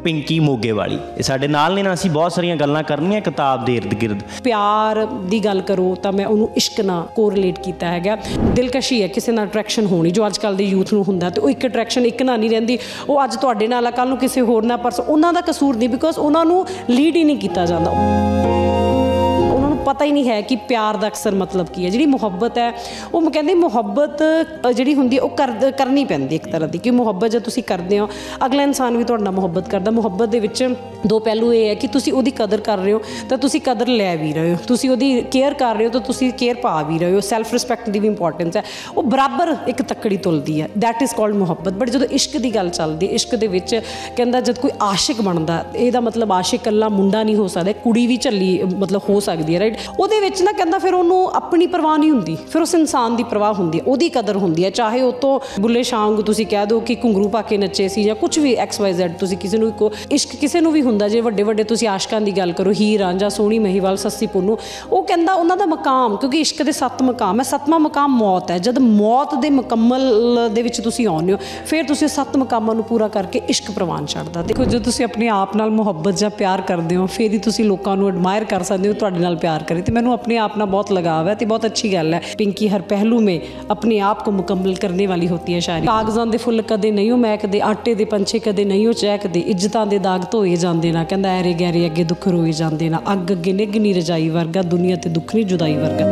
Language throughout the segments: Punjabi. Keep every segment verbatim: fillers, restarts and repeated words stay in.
पिंकी मोगे वाली साडे नाल ने ना असीं बहुत सारियां गल्लां करनियां किताब दे इर्द गिर्द। प्यार दी गल करो तो मैं उन्होंने इश्क नाल कोरिलेट किया है। दिलकशी है किसी नाल अट्रैक्शन होनी जो अजकल के यूथ नूं हुंदा ते एक अट्रैक्शन एक नाल नहीं रहिंदी। वो अज तुहाडे नाल कल नूं किसी होर नाल परसों उन्हां दा कसूर नहीं बिकॉज उन्हां नूं लीड ही नहीं किया जाता। पता ही नहीं है कि प्यार का अक्सर मतलब की है। जी मुहब्बत है वो मैं कहती मुहब्बत जी होंगी वो कर करनी पैंदी एक तरह की कि मुहब्बत जो तुम करते हो अगला इंसान भी तुहाडे मुहब्बत करता। मुहब्बत दे विच दो पहलू ये है कि तुसी उहदी कदर कर रहे हो तो तुसी कदर लै भी रहे हो, तुसी उहदी केयर कर रहे हो तो तुसी केयर पा भी रहे हो। सैल्फ रिस्पैक्ट की भी इंपॉर्टेंस है वो बराबर एक तकड़ी तुलती है। दैट इज़ कॉल्ड मुहब्बत। बट जो इश्क की गल चलती इश्क दे विच कहंदा जब कोई आशिक बनता ਇਹਦਾ मतलब आशिक कल्ला मुंडा नहीं हो सकता कुड़ी भी झल्ली मतलब हो सकती है राइट। ਉਹਦੇ ਵਿੱਚ ਨਾ ਕਹਿੰਦਾ ਫਿਰ ਉਹਨੂੰ ਆਪਣੀ ਪਰਵਾਹ ਨਹੀਂ ਹੁੰਦੀ ਫਿਰ ਉਸ ਇਨਸਾਨ ਦੀ ਪਰਵਾਹ ਹੁੰਦੀ ਹੈ ਉਹਦੀ ਕਦਰ ਹੁੰਦੀ ਹੈ ਚਾਹੇ ਉਹ ਤੋਂ ਬੁੱਲੇ ਸ਼ਾਂਗ ਤੁਸੀਂ ਕਹਿ ਦਿਓ ਕਿ ਘੁੰਗਰੂ ਪਾ ਕੇ ਨੱਚੇ ਸੀ ਜਾਂ ਕੁਝ ਵੀ ਐਕਸ ਵਾਈ ਜ਼ੈਡ ਤੁਸੀਂ ਕਿਸੇ ਨੂੰ ਕੋ ਇਸ਼ਕ ਕਿਸੇ ਨੂੰ ਵੀ ਹੁੰਦਾ ਜੇ ਵੱਡੇ ਵੱਡੇ ਤੁਸੀਂ ਆਸ਼ਕਾਂ ਦੀ ਗੱਲ ਕਰੋ ਹੀਰ ਰਾਂਝਾ ਸੋਹਣੀ ਮਹੀਵਾਲ ਸੱਸੀ ਪੁੰਨੂ ਉਹ ਕਹਿੰਦਾ ਉਹਨਾਂ ਦਾ ਮਕਾਮ ਕਿਉਂਕਿ ਇਸ਼ਕ ਦੇ ਸੱਤ ਮਕਾਮ ਹੈ ਸੱਤਵਾਂ ਮਕਾਮ ਮੌਤ ਹੈ। ਜਦ ਮੌਤ ਦੇ ਮੁਕੰਮਲ ਦੇ ਵਿੱਚ ਤੁਸੀਂ ਆਉਂਦੇ ਹੋ ਫਿਰ ਤੁਸੀਂ ਸੱਤ ਮਕਾਮਾਂ ਨੂੰ ਪੂਰਾ ਕਰਕੇ ਇਸ਼ਕ ਪ੍ਰਵਾਨ ਛੱਡਦਾ। ਦੇਖੋ ਜਦੋਂ ਤੁਸੀਂ ਆਪਣੇ ਆਪ ਨਾਲ ਮੁਹੱਬਤ ਜਾਂ ਪਿਆਰ ਕਰਦੇ ਹੋ ਫਿਰ ਹੀ ਤੁਸੀਂ ਲੋਕਾਂ ਨੂੰ ਐਡਮਾਇਰ ਕਰ ਸਕਦੇ ਹੋ ਤੁਹਾਡੇ ਨਾਲ ਪਿਆਰ ਕਰੇ। तो मैंने अपने आप नाल बहुत लगाव है तो बहुत अच्छी गल है। पिंकी हर पहलू में अपने आप को मुकम्मल करने वाली होती है शायरी। कागज़ां दे फुल कदे नहीं हो महकदे आटे दे पंछे कदे नहीं हो चहकदे इज्जतां दे दाग धोए जांदे ना कहंदा ऐरे गैरे अगे दुख रोए जांदे ना अग अगे निग नहीं रजाई वर्गा दुनिया ते दुख नहीं जुदाई वर्गा।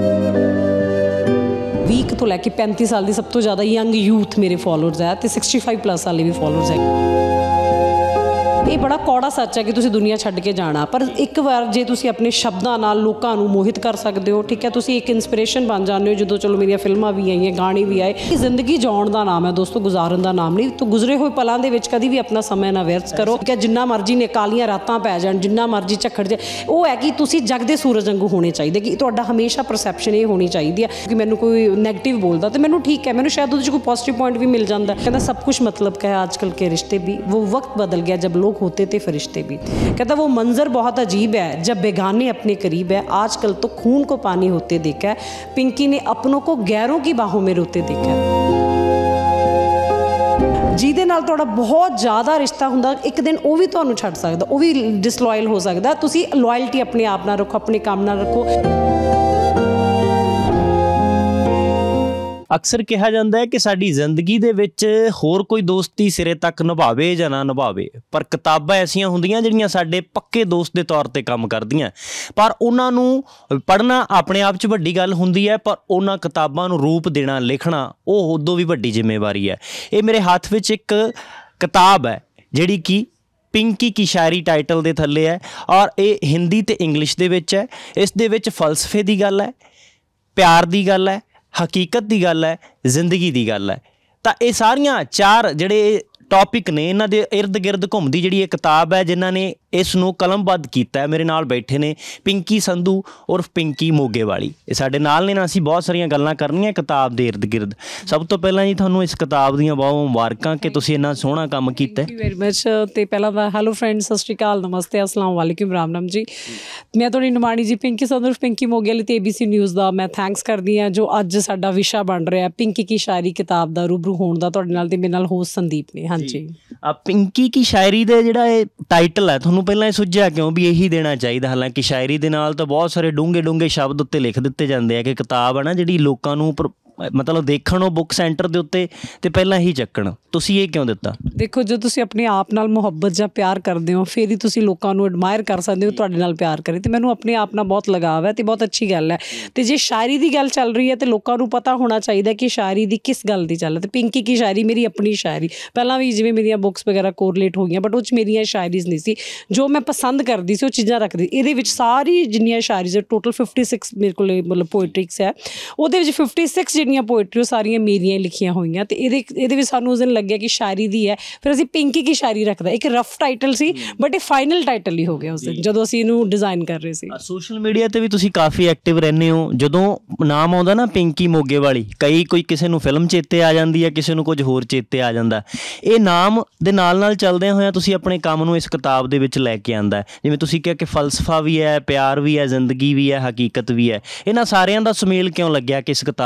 ਵੀਹ तो लैके पैंती साल की सब तो ज़्यादा यंग यूथ मेरे फॉलोअर्स है तो सिक्सटी फाइव प्लस वाले भी फॉलोअर्स है। ਇਹ ਬੜਾ ਕੌੜਾ ਸੱਚ ਹੈ ਕਿ ਤੁਸੀਂ ਦੁਨੀਆ ਛੱਡ ਕੇ ਜਾਣਾ ਪਰ ਇੱਕ ਵਾਰ ਜੇ ਤੁਸੀਂ ਆਪਣੇ ਸ਼ਬਦਾਂ ਨਾਲ ਲੋਕਾਂ ਨੂੰ ਮੋਹਿਤ ਕਰ ਸਕਦੇ ਹੋ ਠੀਕ ਹੈ ਤੁਸੀਂ ਇੱਕ ਇਨਸਪੀਰੇਸ਼ਨ ਬਣ ਜਾਂਦੇ ਹੋ। ਜਦੋਂ ਚਲੋ ਮੇਰੀਆਂ ਫਿਲਮਾਂ ਵੀ ਆਈਆਂ ਗਾਣੇ ਵੀ ਆਏ ਜ਼ਿੰਦਗੀ ਜਿਉਣ ਦਾ ਨਾਮ ਹੈ ਦੋਸਤੋ ਗੁਜ਼ਾਰਨ ਦਾ ਨਾਮ ਨਹੀਂ। ਤਾਂ ਗੁਜ਼ਰੇ ਹੋਏ ਪਲਾਂ ਦੇ ਵਿੱਚ ਕਦੀ ਵੀ ਆਪਣਾ ਸਮਾਂ ਨਾ ਵਿਅਰਥ ਕਰੋ ਠੀਕ ਹੈ। ਜਿੰਨਾ ਮਰਜ਼ੀ ਨੇ ਕਾਲੀਆਂ ਰਾਤਾਂ ਪੈ ਜਾਣ ਜਿੰਨਾ ਮਰਜ਼ੀ ਝੱਖੜ ਜੇ ਉਹ ਹੈ ਕਿ ਤੁਸੀਂ ਜਗਦੇ ਸੂਰਜ ਵਾਂਗੂ ਹੋਣੇ ਚਾਹੀਦੇ ਕਿ ਤੁਹਾਡਾ ਹਮੇਸ਼ਾ ਪਰਸੈਪਸ਼ਨ ਇਹ ਹੋਣੀ ਚਾਹੀਦੀ ਹੈ ਕਿ ਮੈਨੂੰ ਕੋਈ ਨੈਗੇਟਿਵ ਬੋਲਦਾ ਤੇ ਮੈਨੂੰ ਠੀਕ ਹੈ ਮੈਨੂੰ ਸ਼ਾਇਦ ਉਹਦੇ 'ਚ ਕੋਈ ਪੋਜ਼ੀਟਿਵ ਪੁਆਇੰਟ ਵੀ ਮਿਲ ਜਾਂਦਾ। ਕਹਿੰਦਾ ਸਭ ਕੁਛ मतलब का है आजकल के रिश्ते भी वो वक्त बदल गया जब लोग होते थे फरिश्ते भी। कहता वो मंजर बहुत अजीब है जब बेगाने अपने करीब है आजकल तो खून को पानी होते देखा है पिंकी ने अपनों को गैरों की बाहों में रोते देखा है। ਜਿਹਦੇ ਨਾਲ ਤੁਹਾਡਾ ਬਹੁਤ ਜ਼ਿਆਦਾ ਰਿਸ਼ਤਾ ਹੁੰਦਾ ਇੱਕ ਦਿਨ ਉਹ ਵੀ ਤੁਹਾਨੂੰ ਛੱਡ ਸਕਦਾ ਉਹ ਵੀ ਡਿਸਲੋਇਲ ਹੋ ਸਕਦਾ। ਤੁਸੀਂ ਲੋਇਲਟੀ ਆਪਣੇ ਆਪ ਨਾਲ ਰੱਖੋ ਆਪਣੇ ਕੰਮ ਨਾਲ ਰੱਖੋ। अक्सर कहा जाता है कि साडी जिंदगी दे विच होर कोई दोस्ती सिरे तक निभावे जां ना निभावे पर किताबां ऐसियां हुंदियां जिहड़ियां साडे पक्के दोस्त दे तौर ते काम करदियां पर उन्हां नूं पढ़ना अपने आप च वड्डी गल हुंदी है पर उन्हां किताबां नूं रूप देना लिखना वो उदों भी वड्डी जिम्मेवारी है। ये मेरे हाथ विच एक किताब है जिहड़ी कि पिंकी की शायरी टाइटल दे थल्ले है और ये हिंदी ते इंग्लिश दे विच है। इस दे विच फलसफे दी गल है प्यार दी गल है हकीकत की गल है जिंदगी की गल है। तो ये सारियां चार जिहड़े टॉपिक ने इन्हां दे इर्द गिर्द घुमदी जिहड़ी ये किताब है जिन्हां ने इस नूं कलमबद्ध कीता है। मेरे नाल बैठे ने पिंकी संधू उर्फ पिंकी मोगे वाली ये साडे नाल ने ना असीं बहुत सारियां गल्लां करनियां किताब दे इर्द गिर्द। सब तो पहलां जी तुहानूं इस किताब दीयां बहुत मुबारकां कि तुसीं इन्ना सोहना काम कीता है। Thank you very much. तो पहला मैं हैलो फ्रेंड्स सत श्री अकाल नमस्ते अस्सलाम वालेकुम राम राम जी। मैं तुहाडी निमाणी जी पिंकी संधू उर्फ पिंकी मोगे वाली ते ए बी सी न्यूज़ का मैं थैंक्स करदी हाँ जो अज साडा विशा बन रहा है पिंकी की शायरी किताब का रूबरू होण दा तुहाडे नाल ते मेरे नाल होस्ट संदीप ने। हाँ जी पिंकी की शायरी दे जिहड़ा टाइटल है तुहानूं पहलां सुझिया क्यों भी यही देना चाहिए। हालांकि शायरी दे नाल तो बहुत सारे डूंगे डूंगे शब्द उत्ते लिख दिते जाते हैं कि किताब है ना जिहड़ी लोकां नूं मतलब देखण बुक सेंटर के उत्ते ते पहलां ही चक्कण तुसीं ये क्यों दिता। देखो जो तुसीं अपने आप नाल मुहब्बत जां प्यार करदे हो फिर ही तुसीं लोकां नूं एडमायर कर सकदे हो तुहाडे नाल प्यार करे। तो मैनूं अपने आप नाल बहुत लगाव है तो बहुत अच्छी गल है। तो जे शायरी की गल चल रही है तो लोकां नूं पता होना चाहिए कि शायरी की किस गल की चल। तो पिंकी की शायरी मेरी अपनी शायरी पहलां भी जिवें मेरियां बुक्स वगैरह कोरिलेट हो गई बट उस मेरियां शायरीज नहीं सी जो मैं पसंद करती सी वो चीज़ां रखदी। इहदे विच सारी जिन्नियां शायरीज टोटल फिफ्टी सिक्स मेरे को मतलब पोइट्रिक्स है उहदे विच फिफ्टी सिक्स जिन्नियां पोइट्री वो सारियां मेरियां लिखियां हुई तो ये सानूं उस दिन लग्या कि शायरी दी है फिर असीं पिंकी की शायरी रखदा एक रफ टाइटल सी बट ये फाइनल टाइटल ही हो गया उस दिन जदों असीं इहनूं डिज़ाइन कर रहे सी। सोशल मीडिया ते भी तुसीं काफ़ी एक्टिव रहंदे हो जदों नाम आउंदा ना पिंकी मोगे वाली कई कोई किसी नूं फिल्म चेते आ जाती है किसी नूं कुछ होर चेते आ जाता ये नाम दे नाल नाल चलदिआं होइआं तुसीं अपने काम नूं इस किताब दे विच लैके आंदा है जिवें तुसीं कहा कि फलसफा भी है प्यार भी है जिंदगी भी है हकीकत भी है इन्हां सारिआं दा सुमेल क्यों लग्गिआ कि इस किताब च होना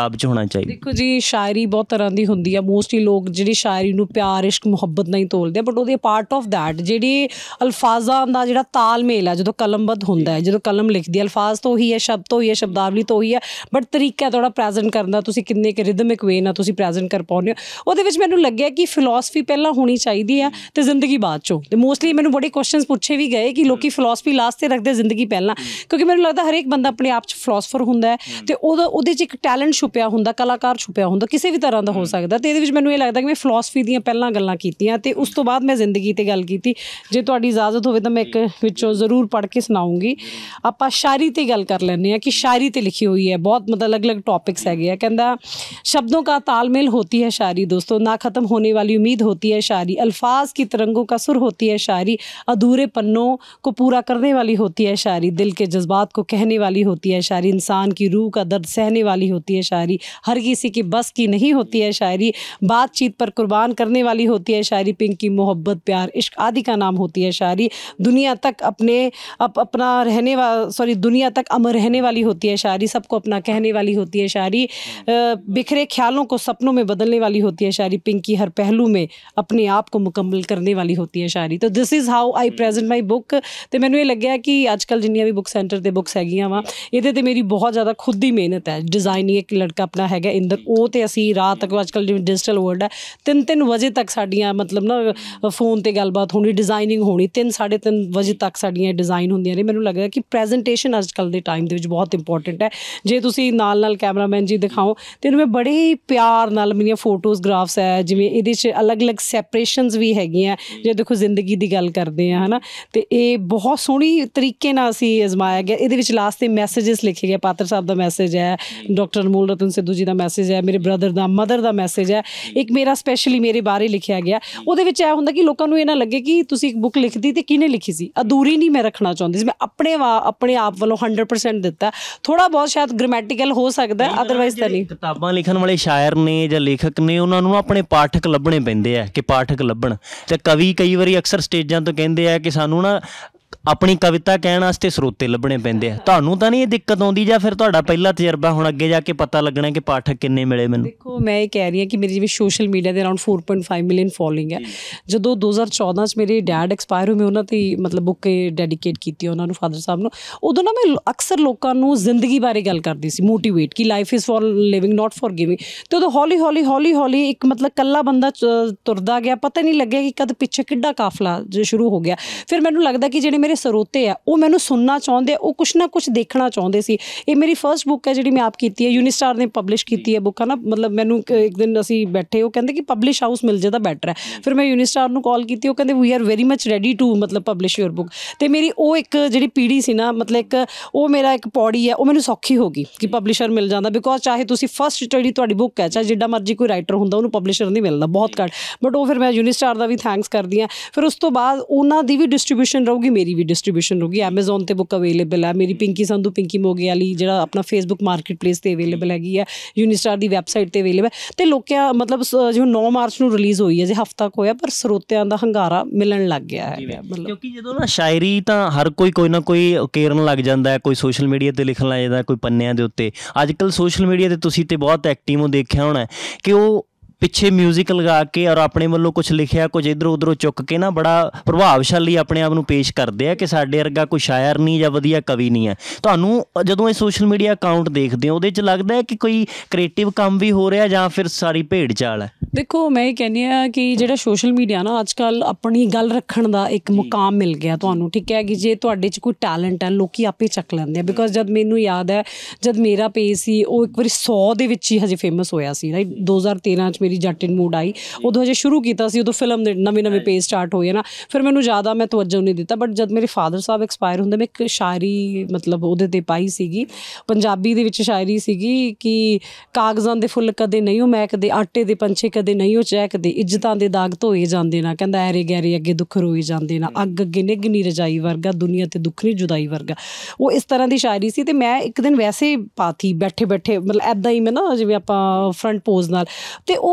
ਚਾਹੀਦੀ? ਦੇਖੋ ਜੀ, ਸ਼ਾਇਰੀ ਬਹੁਤ ਤਰ੍ਹਾਂ ਦੀ ਹੁੰਦੀ ਆ। ਮੋਸਟਲੀ ਲੋਕ ਜਿਹੜੀ ਸ਼ਾਇਰੀ ਨੂੰ ਪਿਆਰ, ਇਸ਼ਕ, ਮੁਹੱਬਤ ਨਹੀਂ ਤੋਲਦੇ, ਬਟ ਉਹਦੇ ਪਾਰਟ ਆਫ ਦੈਟ ਜਿਹੜੀ ਅਲਫਾਜ਼ਾਂ ਦਾ ਜਿਹੜਾ ਤਾਲਮੇਲ ਹੈ, ਜਦੋਂ ਕਲਮਬੱਧ ਹੁੰਦਾ ਹੈ, ਜਦੋਂ ਕਲਮ ਲਿਖਦੀ ਹੈ, ਅਲਫਾਜ਼ ਤੋਂ ਹੀ ਹੈ, ਸ਼ਬਦ ਤੋਂ ਹੀ ਹੈ, ਸ਼ਬਦਾਵਲੀ ਤੋਂ ਹੀ ਹੈ, ਬਟ ਤਰੀਕਾ ਥੋੜ੍ਹਾ ਪ੍ਰੈਜ਼ੈਂਟ ਕਰਨ ਦਾ, ਤੁਸੀਂ ਕਿੰਨੇ ਕੁ ਰਿਦਮਿਕ ਵੇ ਨਾਲ ਤੁਸੀਂ ਪ੍ਰੈਜ਼ੈਂਟ ਕਰ ਪਾਉਂਦੇ ਹੋ, ਉਹਦੇ ਵਿੱਚ ਮੈਨੂੰ ਲੱਗਿਆ ਕਿ ਫਿਲੋਸਫੀ ਪਹਿਲਾਂ ਹੋਣੀ ਚਾਹੀਦੀ ਆ ਅਤੇ ਜ਼ਿੰਦਗੀ ਬਾਅਦ 'ਚੋਂ। ਅਤੇ ਮੋਸਟਲੀ ਮੈਨੂੰ ਬੜੇ ਕੁਐਸਚਨਸ ਪੁੱਛੇ ਵੀ ਗਏ ਕਿ ਲੋਕ ਫਿਲੋਸਫੀ ਲਾਸਟ 'ਤੇ ਰੱਖਦੇ, ਜ਼ਿੰਦਗੀ ਪਹਿਲਾਂ, ਕਿਉਂਕਿ ਮੈਨੂੰ ਲੱਗਦਾ ਹਰੇਕ ਬੰਦਾ ਆਪਣੇ ਆਪ 'ਚ ਫਿਲੋਸਫਰ ਹੁੰਦਾ ਹੈ ਅਤੇ ਉਹਦਾ ਉਹਦੇ 'ਚ ਇੱਕ ਟੈਲੈਂਟ ਛੁਪਿਆ ਹੁੰਦਾ, ਕਲਾਕਾਰ ਛੁਪਿਆ ਹੁੰਦਾ, ਕਿਸੇ ਵੀ ਤਰ੍ਹਾਂ ਦਾ ਹੋ ਸਕਦਾ। ਅਤੇ ਇਹਦੇ ਵਿੱਚ ਮੈਨੂੰ ਇਹ ਲੱਗਦਾ ਕਿ ਮੈਂ ਫਿਲੋਸਫੀ ਦੀਆਂ ਪਹਿਲਾਂ ਗੱਲਾਂ ਕੀਤੀਆਂ ਅਤੇ ਉਸ ਤੋਂ ਬਾਅਦ ਮੈਂ ਜ਼ਿੰਦਗੀ 'ਤੇ ਗੱਲ ਕੀਤੀ। ਜੇ ਤੁਹਾਡੀ ਇਜਾਜ਼ਤ ਹੋਵੇ ਤਾਂ ਮੈਂ ਇੱਕ ਵਿੱਚੋਂ ਜ਼ਰੂਰ ਪੜ੍ਹ ਕੇ ਸੁਣਾਊਂਗੀ। ਆਪਾਂ ਸ਼ਾਇਰੀ 'ਤੇ ਗੱਲ ਕਰ ਲੈਂਦੇ ਹਾਂ ਕਿ ਸ਼ਾਇਰੀ 'ਤੇ ਲਿਖੀ ਹੋਈ ਹੈ, ਬਹੁਤ ਮਤਲਬ ਅਲੱਗ ਅਲੱਗ ਟॉपिक्स हैगे। कहता शब्दों का तालमेल होती है शायरी दोस्तों, ना ख़त्म होने वाली उम्मीद होती है शायरी, अल्फाज की तरंगों का सुर होती है शायरी, अधूरे पन्नों को पूरा करने वाली होती है शायरी, दिल के जज्बात को कहने वाली होती है शायरी, इंसान की रूह का दर्द सहने वाली होती है शायरी, हर किसी की बस की नहीं होती है शायरी, बातचीत पर कुर्बान करने वाली होती है शायरी, पिंक की मोहब्बत प्यार इश्क आदि का नाम होती है शायरी, दुनिया तक अपने अप, अपना रहने वा सॉरी दुनिया तक अमर रहने वाली होती है शायरी, सबको अपना कहने वाली होती है शायरी, बिखरे ख्यालों को सपनों में बदलने वाली होती है शायरी, पिंक की हर पहलू में अपने आप को मुकम्मल करने वाली होती है शायरी। तो this is how I present my book. तो मैंने ये लग्या कि अजकल जिन्नियां भी बुक सेंटर ते बुक्स हैगियां वा, ਇਹਦੇ 'ਤੇ ਮੇਰੀ ਬਹੁਤ ਜ਼ਿਆਦਾ ਖੁਦ ਦੀ ਮਿਹਨਤ ਹੈ। ਡਿਜ਼ਾਈਨਿੰਗ ਇੱਕ ਲੜਕਾ ਆਪਣਾ ਹੈਗਾ ਇੰਦਰ, ਉਹ ਤੇ ਅਸੀਂ ਰਾਤ ਤੱਕ, ਅੱਜ ਕੱਲ੍ਹ ਜਿਵੇਂ ਡਿਜੀਟਲ ਵਰਲਡ ਹੈ, ਤਿੰਨ ਤਿੰਨ ਵਜੇ ਤੱਕ ਸਾਡੀਆਂ ਮਤਲਬ ਨਾ ਫੋਨ 'ਤੇ ਗੱਲਬਾਤ ਹੋਣੀ, ਡਿਜ਼ਾਈਨਿੰਗ ਹੋਣੀ, ਤਿੰਨ ਸਾਢੇ ਤਿੰਨ ਵਜੇ ਤੱਕ ਸਾਡੀਆਂ ਡਿਜ਼ਾਈਨ ਹੁੰਦੀਆਂ ਨੇ। ਮੈਨੂੰ ਲੱਗਦਾ ਕਿ ਪ੍ਰੈਜੈਂਟੇਸ਼ਨ ਅੱਜ ਕੱਲ੍ਹ ਦੇ ਟਾਈਮ ਦੇ ਵਿੱਚ ਬਹੁਤ ਇੰਪੋਰਟੈਂਟ ਹੈ। ਜੇ ਤੁਸੀਂ ਨਾਲ ਨਾਲ ਕੈਮਰਾਮੈਨ ਜੀ ਦਿਖਾਓ ਅਤੇ ਇਹਨੂੰ ਮੈਂ ਬੜੇ ਹੀ ਪਿਆਰ ਨਾਲ ਮੇਰੀਆਂ ਫੋਟੋਜ਼ ਗ੍ਰਾਫਸ ਹੈ, ਜਿਵੇਂ ਇਹਦੇ 'ਚ ਅਲੱਗ ਅਲੱਗ ਸੈਪਰੇਸ਼ਨਸ ਵੀ ਹੈਗੀਆਂ। ਜੇ ਦੇਖੋ ਜ਼ਿੰਦਗੀ ਦੀ ਗੱਲ ਕਰਦੇ ਹਾਂ ਹੈ ਨਾ, ਅਤੇ ਇਹ ਬਹੁਤ ਸੋਹਣੀ ਤਰੀਕੇ ਨਾਲ ਅਸੀਂ ਅਜ਼ਮਾਇਆ ਗਿਆ। ਇਹਦੇ ਵਿੱਚ ਲਾਸਟ 'ਤੇ ਮੈਸੇਜਿਸ ਲਿਖੇ ਗਏ, ਪਾਤਰ ਸਾਹਿਬ ਦਾ ਮੈਸੇਜ ਹੈ, ਡਾਕਟਰ ਅਨਮੋਲ ਰਤਨ ਸਿੱਧੂ ਜੀ ਦਾ ਮੈਸੇਜ ਹੈ, ਮੇਰੇ ਬ੍ਰਦਰ ਦਾ, ਮਦਰ ਦਾ ਮੈਸੇਜ ਹੈ, ਇੱਕ ਮੇਰਾ ਸਪੈਸ਼ਲੀ ਮੇਰੇ ਬਾਰੇ ਲਿਖਿਆ ਗਿਆ। ਉਹਦੇ ਵਿੱਚ ਇਹ ਹੁੰਦਾ ਕਿ ਲੋਕਾਂ ਨੂੰ ਇਹ ਨਾ ਲੱਗੇ ਕਿ ਤੁਸੀਂ ਇੱਕ ਬੁੱਕ ਲਿਖਦੀ ਅਤੇ ਕਿਹਨੇ ਲਿਖੀ ਸੀ, ਅਧੂਰੀ ਨਹੀਂ ਮੈਂ ਰੱਖਣਾ ਚਾਹੁੰਦੀ ਸੀ। ਮੈਂ ਆਪਣੇ ਵਾ ਆਪਣੇ ਆਪ ਵੱਲੋਂ ਹੰਡਰਡ ਪਰਸੈਂਟ ਦਿੱਤਾ। ਥੋੜ੍ਹਾ ਬਹੁਤ ਸ਼ਾਇਦ ਗ੍ਰਾਮੈਟੀਕਲ ਹੋ ਸਕਦਾ, ਅਦਰਵਾਈਜ਼ ਤਾਂ ਨਹੀਂ। ਕਿਤਾਬਾਂ ਲਿਖਣ ਵਾਲੇ ਸ਼ਾਇਰ ਨੇ ਜਾਂ ਲੇਖਕ ਨੇ, ਉਹਨਾਂ ਨੂੰ ਆਪਣੇ ਪਾਠਕ ਲੱਭਣੇ ਪੈਂਦੇ ਆ ਕਿ ਪਾਠਕ ਲੱਭਣ। ਅਤੇ ਕਵੀ ਕਈ ਵਾਰੀ ਅਕਸਰ ਸਟੇਜਾਂ ਤੋਂ ਕਹਿੰਦੇ ਆ ਕਿ ਸਾਨੂੰ ਨਾ ਆਪਣੀ ਕਵਿਤਾ ਕਹਿਣ ਵਾਸਤੇ ਸਰੋਤੇ ਲੱਭਣੇ ਪੈਂਦੇ ਆ। ਤੁਹਾਨੂੰ ਤਾਂ ਨਹੀਂ ਇਹ ਦਿੱਕਤ ਆਉਂਦੀ, ਜਾਂ ਫਿਰ ਤੁਹਾਡਾ ਪਹਿਲਾ ਤਜਰਬਾ ਹੁਣ ਅੱਗੇ ਜਾ ਕੇ ਪਤਾ ਲੱਗਣਾ ਕਿ ਪਾਠਕ ਕਿੰਨੇ ਮਿਲੇ ਮੈਨੂੰ? ਦੇਖੋ, ਮੈਂ ਇਹ ਕਹਿ ਰਹੀ ਹਾਂ ਕਿ ਮੇਰੀ ਜਿਵੇਂ ਸੋਸ਼ਲ ਮੀਡੀਆ ਦੇ around four point five million following ਹੈ। ਜਦੋਂ ਦੋ ਹਜ਼ਾਰ ਚੌਦਾਂ 'ਚ ਮੇਰੇ ਡੈਡ ਐਕਸਪਾਇਰ ਹੋਏ, ਮੈਂ ਉਹਨਾਂ 'ਤੇ ਮਤਲਬ ਬੁੱਕ ਡੈਡੀਕੇਟ ਕੀਤੀ ਉਹਨਾਂ ਨੂੰ, ਫਾਦਰ ਸਾਹਿਬ ਨੂੰ। ਉਦੋਂ ਨਾ ਮੈਂ ਅਕਸਰ ਲੋਕਾਂ ਨੂੰ ਜ਼ਿੰਦਗੀ ਬਾਰੇ ਗੱਲ ਕਰਦੀ ਸੀ, ਮੋਟੀਵੇਟ, ਕਿ life is for living not for giving. ਅਤੇ ਉਦੋਂ ਹੌਲੀ ਹੌਲੀ ਹੌਲੀ ਹੌਲੀ ਇੱਕ ਮਤਲਬ ਇਕੱਲਾ ਬੰਦਾ ਤੁਰਦਾ ਗਿਆ, ਪਤਾ ਨਹੀਂ ਲੱਗਿਆ ਕਿ ਕਦ ਪਿੱਛੇ ਕਿੱਡਾ ਕਾਫਲਾ ਜੋ ਸ਼ੁਰੂ ਹੋ ਗਿਆ। ਫਿਰ ਮੈਨੂੰ ਲੱਗਦਾ ਕਿ ਜਿਹੜੇ ਮੇਰੇ ਸਰੋਤੇ ਆ ਉਹ ਮੈਨੂੰ ਸੁਣਨਾ ਚਾਹੁੰਦੇ ਆ, ਉਹ ਕੁਛ ਨਾ ਕੁਛ ਦੇਖਣਾ ਚਾਹੁੰਦੇ ਸੀ। ਇਹ ਮੇਰੀ ਫਸਟ ਬੁੱਕ ਹੈ ਜਿਹੜੀ ਮੈਂ ਆਪ ਕੀਤੀ ਹੈ, ਯੂਨੀਸਟਾਰ ਨੇ ਪਬਲਿਸ਼ ਕੀਤੀ ਹੈ ਬੁੱਕ ਹੈ ਨਾ। ਮਤਲਬ ਮੈਨੂੰ ਇੱਕ ਦਿਨ ਅਸੀਂ ਬੈਠੇ, ਉਹ ਕਹਿੰਦੇ ਕਿ ਪਬਲਿਸ਼ ਹਾਊਸ ਮਿਲ ਜਾਏ ਤਾਂ ਬੈਟਰ ਹੈ। ਫਿਰ ਮੈਂ ਯੂਨੀਸਟਾਰ ਨੂੰ ਕਾਲ ਕੀਤੀ, ਉਹ ਕਹਿੰਦੇ we are very much ready to ਮਤਲਬ ਪਬਲਿਸ਼ ਯੂਰ ਬੁੱਕ। ਅਤੇ ਮੇਰੀ ਉਹ ਇੱਕ ਜਿਹੜੀ ਪੀੜ੍ਹੀ ਸੀ ਨਾ, ਮਤਲਬ ਇੱਕ ਉਹ ਮੇਰਾ ਇੱਕ ਪੌੜੀ ਹੈ, ਉਹ ਮੈਨੂੰ ਸੌਖੀ ਹੋ ਗਈ ਕਿ ਪਬਲਿਸ਼ਰ ਮਿਲ ਜਾਂਦਾ। ਬਿਕੋਜ਼ ਚਾਹੇ ਤੁਸੀਂ ਫਸਟ ਜਿਹੜੀ ਤੁਹਾਡੀ ਬੁੱਕ ਹੈ, ਚਾਹੇ ਜਿੱਡਾ ਮਰਜ਼ੀ ਕੋਈ ਰਾਈਟਰ ਹੁੰਦਾ, ਉਹਨੂੰ ਪਬਲਿਸ਼ਰ ਨਹੀਂ ਮਿਲਦਾ, ਬਹੁਤ ਘੱਟ। ਬਟ ਉਹ ਫਿਰ ਮੈਂ ਯੂਨੀਸਟਾਰ ਦਾ ਵੀ ਥੈਂਕਸ ਕਰਦੀ ਹਾਂ। ਫਿਰ ਉਸ ਤੋਂ ਬਾਅਦ ਉਹਨਾਂ ਦੀ ਵੀ ਡਿਸਟਰੀਬਿਊਸ਼ਨ ਰਹੂਗੀ, ਮੇਰੀ ਵੀ ਡਿਸਟਰੀਬਿਊਸ਼ਨ ਰਹੂਗੀ। ਐਮਾਜ਼ੋਨ 'ਤੇ ਬੁੱਕ ਅਵੇਲੇਬਲ ਹੈ ਮੇਰੀ, ਪਿੰਕੀ ਸੰਧੂ, ਪਿੰਕੀ ਮੋਗਿਆਲੀ, ਜਿਹੜਾ ਆਪਣਾ ਫੇਸਬੁੱਕ ਮਾਰਕੀਟ ਪਲੇਸ 'ਤੇ ਅਵੇਲੇਬਲ ਹੈਗੀ ਹੈ, ਯੂਨੀਸਟਾਰ ਦੀ ਵੈਬਸਾਈਟ 'ਤੇ ਅਵੇਲੇਬਲ। ਅਤੇ ਲੋਕਾਂ ਮਤਲਬ ਜਿਵੇਂ ਨੌ ਮਾਰਚ ਨੂੰ ਰਿਲੀਜ਼ ਹੋਈ ਹੈ, ਜੇ ਹਫ਼ਤਾ ਕੁ ਹੋਇਆ, ਪਰ ਸਰੋਤਿਆਂ ਦਾ ਹੰਗਾਰਾ ਮਿਲਣ ਲੱਗ ਗਿਆ ਹੈ। ਮਤਲਬ ਕਿਉਂਕਿ ਜਦੋਂ ਨਾ ਸ਼ਾਇਰੀ ਤਾਂ ਹਰ ਕੋਈ ਕੋਈ ਨਾ ਕੋਈ ਉਕੇਰਨ ਲੱਗ ਜਾਂਦਾ ਹੈ, ਕੋਈ ਸੋਸ਼ਲ ਮੀਡੀਆ 'ਤੇ ਲਿਖਣ ਲੱਗ ਜਾਂਦਾ, ਕੋਈ ਪੰਨਿਆਂ ਦੇ ਉੱਤੇ। ਅੱਜ ਕੱਲ੍ਹ ਸੋਸ਼ਲ ਮੀਡੀਆ 'ਤੇ ਤੁਸੀਂ ਤਾਂ ਬਹੁਤ ਐਕਟਿਵ ਹੋ, ਦੇਖਿਆ ਹੋਣਾ ਕਿ ਉਹ ਪਿੱਛੇ ਮਿਊਜ਼ਿਕ ਲਗਾ ਕੇ ਔਰ ਆਪਣੇ ਵੱਲੋਂ ਕੁਛ ਲਿਖਿਆ, ਕੁਝ ਇੱਧਰੋਂ ਉੱਧਰੋਂ ਚੁੱਕ ਕੇ ਨਾ ਬੜਾ ਪ੍ਰਭਾਵਸ਼ਾਲੀ ਆਪਣੇ ਆਪ ਨੂੰ ਪੇਸ਼ ਕਰਦੇ ਆ ਕਿ ਸਾਡੇ ਵਰਗਾ ਕੋਈ ਸ਼ਾਇਰ ਨਹੀਂ ਜਾਂ ਵਧੀਆ ਕਵੀ ਨਹੀਂ ਹੈ। ਤੁਹਾਨੂੰ ਜਦੋਂ ਇਹ ਸੋਸ਼ਲ ਮੀਡੀਆ ਅਕਾਊਂਟ ਦੇਖਦੇ ਹੋ, ਉਹਦੇ 'ਚ ਲੱਗਦਾ ਹੈ ਕਿ ਕੋਈ ਕ੍ਰੀਏਟਿਵ ਕੰਮ ਵੀ ਹੋ ਰਿਹਾ ਜਾਂ ਫਿਰ ਸਾਰੀ ਭੇਡ ਚਾਲ ਹੈ? ਦੇਖੋ, ਮੈਂ ਇਹ ਕਹਿੰਦੀ ਹਾਂ ਕਿ ਜਿਹੜਾ ਸੋਸ਼ਲ ਮੀਡੀਆ ਨਾ ਅੱਜ ਕੱਲ੍ਹ ਆਪਣੀ ਗੱਲ ਰੱਖਣ ਦਾ ਇੱਕ ਮੁਕਾਮ ਮਿਲ ਗਿਆ ਤੁਹਾਨੂੰ, ਠੀਕ ਹੈ, ਕਿ ਜੇ ਤੁਹਾਡੇ 'ਚ ਕੋਈ ਟੈਲੈਂਟ ਹੈ, ਲੋਕ ਆਪੇ ਚੱਕ ਲੈਂਦੇ ਆ। ਬਿਕੋਜ਼ ਜਦ ਮੈਨੂੰ ਯਾਦ ਹੈ, ਜਦ ਮੇਰਾ ਪੇਜ ਸੀ ਉਹ ਇੱਕ ਵਾਰੀ ਸੌ ਦੇ ਵਿੱਚ ਹੀ ਹਜੇ ਫੇਮਸ ਹੋਇਆ ਸੀ, ਰਾਈਟ। ਦੋ ਹਜ਼ਾਰ ਤੇਰਾਂ 'ਚ ਮੇਰੀ ਜੱਟ ਇਨ ਮੂਡ ਆਈ, ਉਦੋਂ ਹਜੇ ਸ਼ੁਰੂ ਕੀਤਾ ਸੀ, ਉਦੋਂ ਫਿਲਮ ਦੇ ਨਵੇਂ ਨਵੇਂ ਪੇਜ ਸਟਾਰਟ ਹੋਏ ਨਾ। ਫਿਰ ਮੈਨੂੰ ਜ਼ਿਆਦਾ ਮੈਂ ਤਵੱਜੋ ਨਹੀਂ ਦਿੱਤਾ। ਬਟ ਜਦ ਮੇਰੇ ਫਾਦਰ ਸਾਹਿਬ ਐਕਸਪਾਇਰ ਹੁੰਦੇ, ਮੈਂ ਇੱਕ ਸ਼ਾਇਰੀ ਮਤਲਬ ਉਹਦੇ 'ਤੇ ਪਾਈ ਸੀਗੀ, ਪੰਜਾਬੀ ਦੇ ਵਿੱਚ ਸ਼ਾਇਰੀ ਸੀਗੀ ਕਿ ਕਾਗਜ਼ਾਂ ਦੇ ਫੁੱਲ ਕਦੇ ਨਹੀਂ ਉਹ ਮਹਿਕਦੇ, ਆਟੇ ਦੇ ਪੰਛੇ ਕਦੇ ਨਹੀਂ ਉਹ ਚਹਿਕਦੇ, ਇੱਜ਼ਤਾਂ ਦੇ ਦਾਗ ਧੋਏ ਜਾਂਦੇ ਨਾ, ਕਹਿੰਦਾ ਐਰੇ ਗੈਰੇ ਅੱਗੇ ਦੁੱਖ ਰੋਏ ਜਾਂਦੇ ਨਾ, ਅੱਗ ਅੱਗੇ ਨਿੱਘ ਨੀ ਰਜਾਈ ਵਰਗਾ, ਦੁਨੀਆ 'ਤੇ ਦੁੱਖ ਨਹੀਂ ਜੁਦਾਈ ਵਰਗਾ। ਉਹ ਇਸ ਤਰ੍ਹਾਂ ਦੀ ਸ਼ਾਇਰੀ ਸੀ। ਅਤੇ ਮੈਂ ਇੱਕ ਦਿਨ ਵੈਸੇ ਪਾਤੀ ਬੈਠੇ ਬੈਠੇ, ਮਤਲਬ ਇੱਦਾਂ ਹੀ ਮੈਂ ਨਾ ਜਿਵੇਂ ਆਪਾਂ ਫਰੰਟ ਪੋਜ਼ ਨਾਲ, ਅਤੇ ਉਹ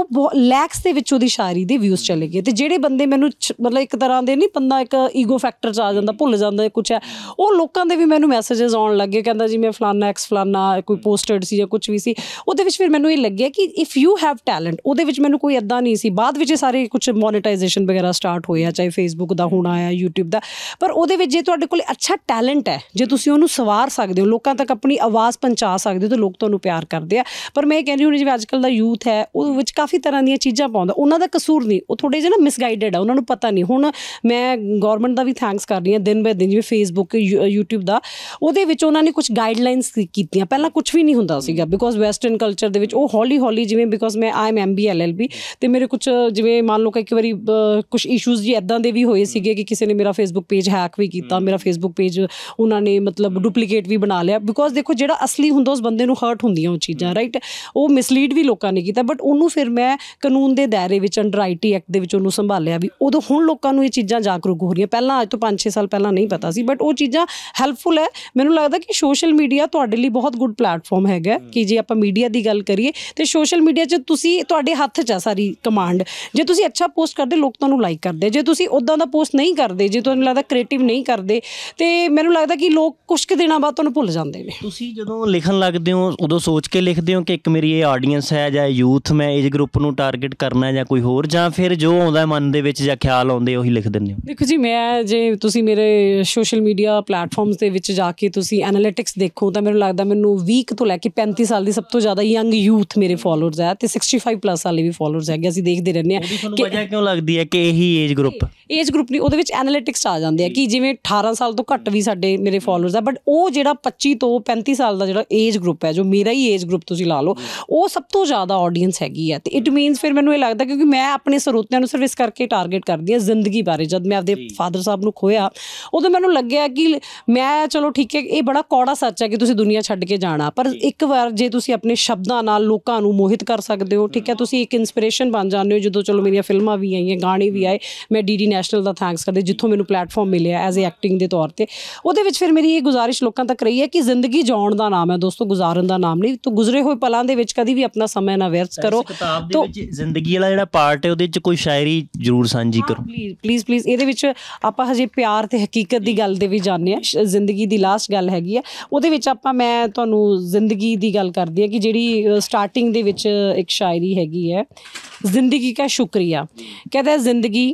ਬਹੁਤ ਲੈਕਸ ਦੇ ਵਿੱਚ ਉਹਦੀ ਸ਼ਾਇਰੀ ਦੇ ਵਿਊਜ਼ ਚਲੇ ਗਏ। ਅਤੇ ਜਿਹੜੇ ਬੰਦੇ ਮੈਨੂੰ ਮਤਲਬ ਇੱਕ ਤਰ੍ਹਾਂ ਦੇ ਨਹੀਂ, ਬੰਦਾ ਇੱਕ ਈਗੋ ਫੈਕਟਰ 'ਚ ਆ ਜਾਂਦਾ, ਭੁੱਲ ਜਾਂਦਾ ਕੁਛ ਹੈ, ਉਹ ਲੋਕਾਂ ਦੇ ਵੀ ਮੈਨੂੰ ਮੈਸੇਜਸ ਆਉਣ ਲੱਗੇ, ਕਹਿੰਦਾ ਜੀ ਮੈਂ ਫਲਾਨਾ ਐਕਸ ਫਲਾਨਾ ਕੋਈ ਪੋਸਟਡ ਸੀ ਜਾਂ ਕੁਛ ਵੀ ਸੀ। ਉਹਦੇ ਵਿੱਚ ਫਿਰ ਮੈਨੂੰ ਇਹ ਲੱਗਿਆ ਕਿ ਇਫ ਯੂ ਹੈਵ ਟੈਲੈਂਟ, ਉਹਦੇ ਵਿੱਚ ਮੈਨੂੰ ਕੋਈ ਇੱਦਾਂ ਨਹੀਂ ਸੀ। ਬਾਅਦ ਵਿੱਚ ਸਾਰੇ ਕੁਛ ਮੋਨੀਟਾਈਜੇਸ਼ਨ ਵਗੈਰਾ ਸਟਾਰਟ ਹੋਇਆ, ਚਾਹੇ ਫੇਸਬੁੱਕ ਦਾ ਹੋਣਾ ਆ, ਯੂਟਿਊਬ ਦਾ, ਪਰ ਉਹਦੇ ਵਿੱਚ ਜੇ ਤੁਹਾਡੇ ਕੋਲ ਅੱਛਾ ਟੈਲੈਂਟ ਹੈ, ਜੇ ਤੁਸੀਂ ਉਹਨੂੰ ਸਵਾਰ ਸਕਦੇ ਹੋ, ਲੋਕਾਂ ਤੱਕ ਆਪਣੀ ਆਵਾਜ਼ ਪਹੁੰਚਾ ਸਕਦੇ ਹੋ, ਤਾਂ ਲੋਕ ਤੁਹਾਨੂੰ ਪਿਆਰ ਕਰਦੇ ਆ। ਪਰ ਮੈਂ ਇਹ ਕਹਿੰਦੀ ਹੁਣ ਜਿਵੇਂ ਅੱਜ ਕੱਲ੍ਹ ਦਾ ਯੂਥ ਹੈ, ਉਹਦੇ ਵਿੱਚ ਕਾਫੀ ਤਰ੍ਹਾਂ ਦੀਆਂ ਚੀਜ਼ਾਂ ਪਾਉਂਦਾ, ਉਹਨਾਂ ਦਾ ਕਸੂਰ ਨਹੀਂ, ਉਹ ਥੋੜ੍ਹੇ ਜਿਹੇ ਨਾ ਮਿਸਗਾਈਡਡ ਆ, ਉਹਨਾਂ ਨੂੰ ਪਤਾ ਨਹੀਂ। ਹੁਣ ਮੈਂ ਗੌਰਮੈਂਟ ਦਾ ਵੀ ਥੈਂਕਸ ਕਰ ਰਹੀ ਹਾਂ, ਦਿਨ ਬਾਏ ਦਿਨ ਜਿਵੇਂ ਫੇਸਬੁੱਕ ਯੂਟਿਊਬ ਦਾ, ਉਹਦੇ ਵਿੱਚ ਉਹਨਾਂ ਨੇ ਕੁਛ ਗਾਈਡਲਾਈਨਸ ਕੀਤੀਆਂ। ਪਹਿਲਾਂ ਕੁਛ ਵੀ ਨਹੀਂ ਹੁੰਦਾ ਸੀਗਾ, ਬਿਕੋਜ਼ ਵੈਸਟਰਨ ਕਲਚਰ ਦੇ ਵਿੱਚ ਉਹ ਹੌਲੀ ਹੌਲੀ ਜਿਵੇਂ, ਬਿਕੋਜ਼ ਮੈਂ I am M B L L B, ਅਤੇ ਮੇਰੇ ਕੁਛ ਜਿਵੇਂ ਮੰਨ ਲਓ ਕਈ ਵਾਰੀ ਕੁਛ ਇਸ਼ੂਜ਼ ਜੀ ਇੱਦਾਂ ਦੇ ਵੀ ਹੋਏ ਸੀਗੇ ਕਿ ਕਿਸੇ ਨੇ ਮੇਰਾ ਫੇਸਬੁੱਕ ਪੇਜ ਹੈਕ ਵੀ ਕੀਤਾ, ਮੇਰਾ ਫੇਸਬੁੱਕ ਪੇਜ ਉਹਨਾਂ ਨੇ ਮਤਲਬ ਡੁਪਲੀਕੇਟ ਵੀ ਬਣਾ ਲਿਆ। ਬਿਕੋਜ਼ ਦੇਖੋ ਜਿਹੜਾ ਅਸਲੀ ਹੁੰਦਾ ਉਸ ਬੰਦੇ ਨੂੰ ਹਰਟ ਹੁੰਦੀਆਂ ਉਹ ਚੀਜ਼ਾਂ, ਰਾਈਟ, ਉਹ ਮਿਸਲੀਡ ਵੀ ਲੋਕਾਂ ਨੇ ਕੀਤਾ, ਬਟ ਉਹਨੂੰ ਫਿਰ ਮੈਂ ਕਾਨੂੰਨ ਦੇ ਦਾਇਰੇ ਵਿੱਚ ਅੰਡਰ ਆਈ ਟੀ ਐਕਟ ਦੇ ਵਿੱਚ ਉਹਨੂੰ ਸੰਭਾਲਿਆ ਵੀ। ਉਦੋਂ ਹੁਣ ਲੋਕਾਂ ਨੂੰ ਇਹ ਚੀਜ਼ਾਂ ਜਾਗਰੂਕ ਹੋ ਰਹੀਆਂ, ਪਹਿਲਾਂ ਅੱਜ ਤੋਂ ਪੰਜ ਛੇ ਸਾਲ ਪਹਿਲਾਂ ਨਹੀਂ ਪਤਾ ਸੀ, ਬਟ ਉਹ ਚੀਜ਼ਾਂ ਹੈਲਪਫੁਲ ਹੈ। ਮੈਨੂੰ ਲੱਗਦਾ ਕਿ ਸੋਸ਼ਲ ਮੀਡੀਆ ਤੁਹਾਡੇ ਲਈ ਬਹੁਤ ਗੁੱਡ ਪਲੇਟਫਾਰਮ ਹੈਗਾ, ਕਿ ਜੇ ਆਪਾਂ ਮੀਡੀਆ ਦੀ ਗੱਲ ਕਰੀਏ ਤਾਂ ਸੋਸ਼ਲ ਮੀਡੀਆ 'ਚ ਤੁਸੀਂ, ਤੁਹਾਡੇ ਹੱਥ 'ਚ ਆ ਸਾਰੀ ਕਮਾਂਡ। ਜੇ ਤੁਸੀਂ ਅੱਛਾ ਪੋਸਟ ਕਰਦੇ, ਲੋਕ ਤੁਹਾਨੂੰ ਲਾਈਕ ਕਰਦੇ, ਜੇ ਤੁਸੀਂ ਉੱਦਾਂ ਦਾ ਪੋਸਟ ਨਹੀਂ ਕਰਦੇ, ਜੇ ਤੁਹਾਨੂੰ ਲੱਗਦਾ ਕ੍ਰੀਏਟਿਵ ਨਹੀਂ ਕਰਦੇ, ਤੇ ਮੈਨੂੰ ਲੱਗਦਾ ਕਿ ਲੋਕ ਕੁਛ ਕੁ ਦਿਨਾਂ ਬਾਅਦ ਤੁਹਾਨੂੰ ਭੁੱਲ ਜਾਂਦੇ ਨੇ। ਤੁਸੀਂ ਜਦੋਂ ਲਿਖਣ ਲੱਗਦੇ ਹੋ ਉਦੋਂ ਸੋਚ ਕੇ ਲਿਖਦੇ ਹੋ ਕਿ ਇੱਕ ਮੇਰੀ ਇਹ ਆਡੀਅנס ਹੈ ਜਾਂ ਯੂਥ, ਮੈਂ ਏਜ ਗਰੁੱਪ ਨੂੰ ਟਾਰਗੇਟ ਕਰਨਾ ਜਾਂ ਕੋਈ ਹੋਰ, ਜਾਂ ਫਿਰ ਜੋ ਆਉਂਦਾ ਮਨ ਦੇ ਵਿੱਚ ਜਾਂ ਖਿਆਲ ਆਉਂਦੇ ਉਹੀ ਲਿਖ ਦਿੰਦੇ ਹੋ? ਦੇਖੋ ਜੀ, ਮੈਂ ਜੇ ਤੁਸੀਂ ਮੇਰੇ ਸੋਸ਼ਲ ਮੀਡੀਆ ਪਲੇਟਫਾਰਮਸ ਦੇ ਵਿੱਚ ਜਾ ਕੇ ਤੁਸੀਂ ਐਨਾਲਿਟਿਕਸ ਦੇਖੋ ਤਾਂ ਮੈਨੂੰ ਲੱਗਦਾ ਮੈਨੂੰ ਵੀਹ ਤੋਂ ਲੈ ਕੇ ਪੈਂਤੀ ਸਾਲ ਦੀ ਸਭ ਤੋਂ ਜ਼ਿਆਦਾ ਯੰਗ ਯੂਥ ਮੇਰੇ ਫੋਲੋਅਰਸ ਹੈ, ਅਤੇ ਸਿਕਸਟੀ ਫਾਈਵ ਪਲੱਸ ਵਾਲੇ ਵੀ ਫੋਲੋਅਰਸ ਹੈਗੇ। ਅਸੀਂ ਦੇਖਦੇ ਰਹਿੰਦੇ ਹਾਂ ਕਿ ਵਜ੍ਹਾ ਕਿਉਂ ਲੱਗਦੀ ਹੈ ਕਿ ਇਹੀ ਏਜ ਗਰੁੱਪ ਏਜ ਗਰੁੱਪ ਨਹੀਂ, ਉਹਦੇ ਵਿੱਚ ਐਨਾਲਿਟਿਕਸ ਆ ਜਾਂਦੇ ਆ ਕਿ ਜਿਵੇਂ ਅਠਾਰਾਂ ਸਾਲ ਤੋਂ ਘੱਟ ਵੀ ਸਾਡੇ ਮੇਰੇ ਫੋਲੋਅਰਸ ਆ, ਬਟ ਉਹ ਜਿਹੜਾ ਪੱਚੀ ਤੋਂ ਪੈਂਤੀ ਸਾਲ ਦਾ ਜਿਹੜਾ ਏਜ ਗਰੁੱਪ ਹੈ, ਜੋ ਮੇਰਾ ਹੀ ਏਜ ਗਰੁੱਪ ਤੁਸੀਂ ਲਾ ਲਓ, ਉਹ ਸਭ ਤੋਂ ਜ਼ਿਆਦਾ ਆਡੀਅנס ਹੈਗੀ ਹੈ। ਅਤੇ ਇਟ ਮੀਨਸ ਫਿਰ ਮੈਨੂੰ ਇਹ ਲੱਗਦਾ, ਕਿਉਂਕਿ ਮੈਂ ਆਪਣੇ ਸਰੋਤਿਆਂ ਨੂੰ ਸਿਰਫ ਇਸ ਕਰਕੇ ਟਾਰਗੇਟ ਕਰਦੀ ਹਾਂ ਜ਼ਿੰਦਗੀ ਬਾਰੇ। ਜਦ ਮੈਂ ਆਪਦੇ ਫਾਦਰ ਸਾਹਿਬ ਨੂੰ ਖੋਇਆ, ਉਦੋਂ ਮੈਨੂੰ ਲੱਗਿਆ ਕਿ ਮੈਂ ਚਲੋ ਠੀਕ ਹੈ, ਇਹ ਬੜਾ ਕੌੜਾ ਸੱਚ ਹੈ ਕਿ ਤੁਸੀਂ ਦੁਨੀਆ ਛੱਡ ਕੇ ਜਾਣਾ, ਪਰ ਇੱਕ ਵਾਰ ਜੇ ਤੁਸੀਂ ਆਪਣੇ ਸ਼ਬਦਾਂ ਨਾਲ ਲੋਕਾਂ ਨੂੰ ਮੋਹਿਤ ਕਰ ਸਕਦੇ ਹੋ, ਠੀਕ ਹੈ, ਤੁਸੀਂ ਇੱਕ ਇੰਸਪੀਰੇਸ਼ਨ ਬਣ ਜਾਂਦੇ ਹੋ। ਜਦੋਂ ਚਲੋ ਮੇਰੀਆਂ ਫਿਲਮਾਂ ਵੀ ਆਈਆਂ, ਗਾਣੇ ਵੀ ਆਏ, ਮੈਂ ਡੀ ਡੀ ਨੈਸ਼ਨਲ ਦਾ ਥੈਂਕਸ ਕਰਦੇ ਜਿੱਥੋਂ ਮੈਨੂੰ ਪਲੇਟਫਾਰਮ ਮਿਲਿਆ ਐਜ਼ ਏ ਐਕਟਿੰਗ ਦੇ ਤੌਰ 'ਤੇ। ਉਹਦੇ ਵਿੱਚ ਫਿਰ ਮੇਰੀ ਇਹ ਗੁਜ਼ਾਰਿਸ਼ ਲੋਕਾਂ ਤੱਕ ਰਹੀ ਹੈ ਕਿ ਜ਼ਿੰਦਗੀ ਜਿਉਣ ਦਾ ਨਾਮ ਹੈ ਦੋਸਤੋ, ਗੁਜ਼ਾਰਨ ਦਾ ਨਾਮ ਨਹੀਂ। ਤਾਂ ਗੁਜ਼ਰੇ ਹੋਏ ਪਲਾਂ ਦੇ ਵਿੱਚ ਕਦੀ ਵੀ ਆਪਣਾ ਸਮਾਂ ਨਾ ਵਿਅਰਥ ਕਰੋ। ਕਿਤਾਬ ਦੇ ਵਿੱਚ ਜ਼ਿੰਦਗੀ ਵਾਲਾ ਜਿਹੜਾ ਪਾਰਟ ਹੈ ਉਹਦੇ 'ਚ ਕੋਈ ਸ਼ਾਇਰੀ ਜ਼ਰੂਰ ਸਾਂਝੀ ਕਰੋ ਪਲੀਜ਼ ਪਲੀਜ਼ ਪਲੀਜ਼। ਇਹਦੇ ਵਿੱਚ ਆਪਾਂ ਹਜੇ ਪਿਆਰ ਤੇ ਹਕੀਕਤ ਦੀ ਗੱਲ ਦੇ ਵੀ ਜਾਂਦੇ ਹਾਂ, ਜ਼ਿੰਦਗੀ ਦੀ ਲਾਸਟ ਗੱਲ ਹੈਗੀ ਆ ਉਹਦੇ ਵਿੱਚ। ਆਪਾਂ ਮੈਂ ਤੁਹਾਨੂੰ ਜ਼ਿੰਦਗੀ ਦੀ ਗੱਲ ਕਰਦੀ ਹਾਂ ਕਿ ਜਿਹੜੀ ਸਟਾਰਟਿੰਗ ਦੇ ਵਿੱਚ ਇੱਕ ਸ਼ਾਇਰੀ ਹੈਗੀ ਹੈ, ਜ਼ਿੰਦਗੀ ਕਾ ਸ਼ੁਕਰੀਆ। ਕਹਿੰਦਾ ਜ਼ਿੰਦਗੀ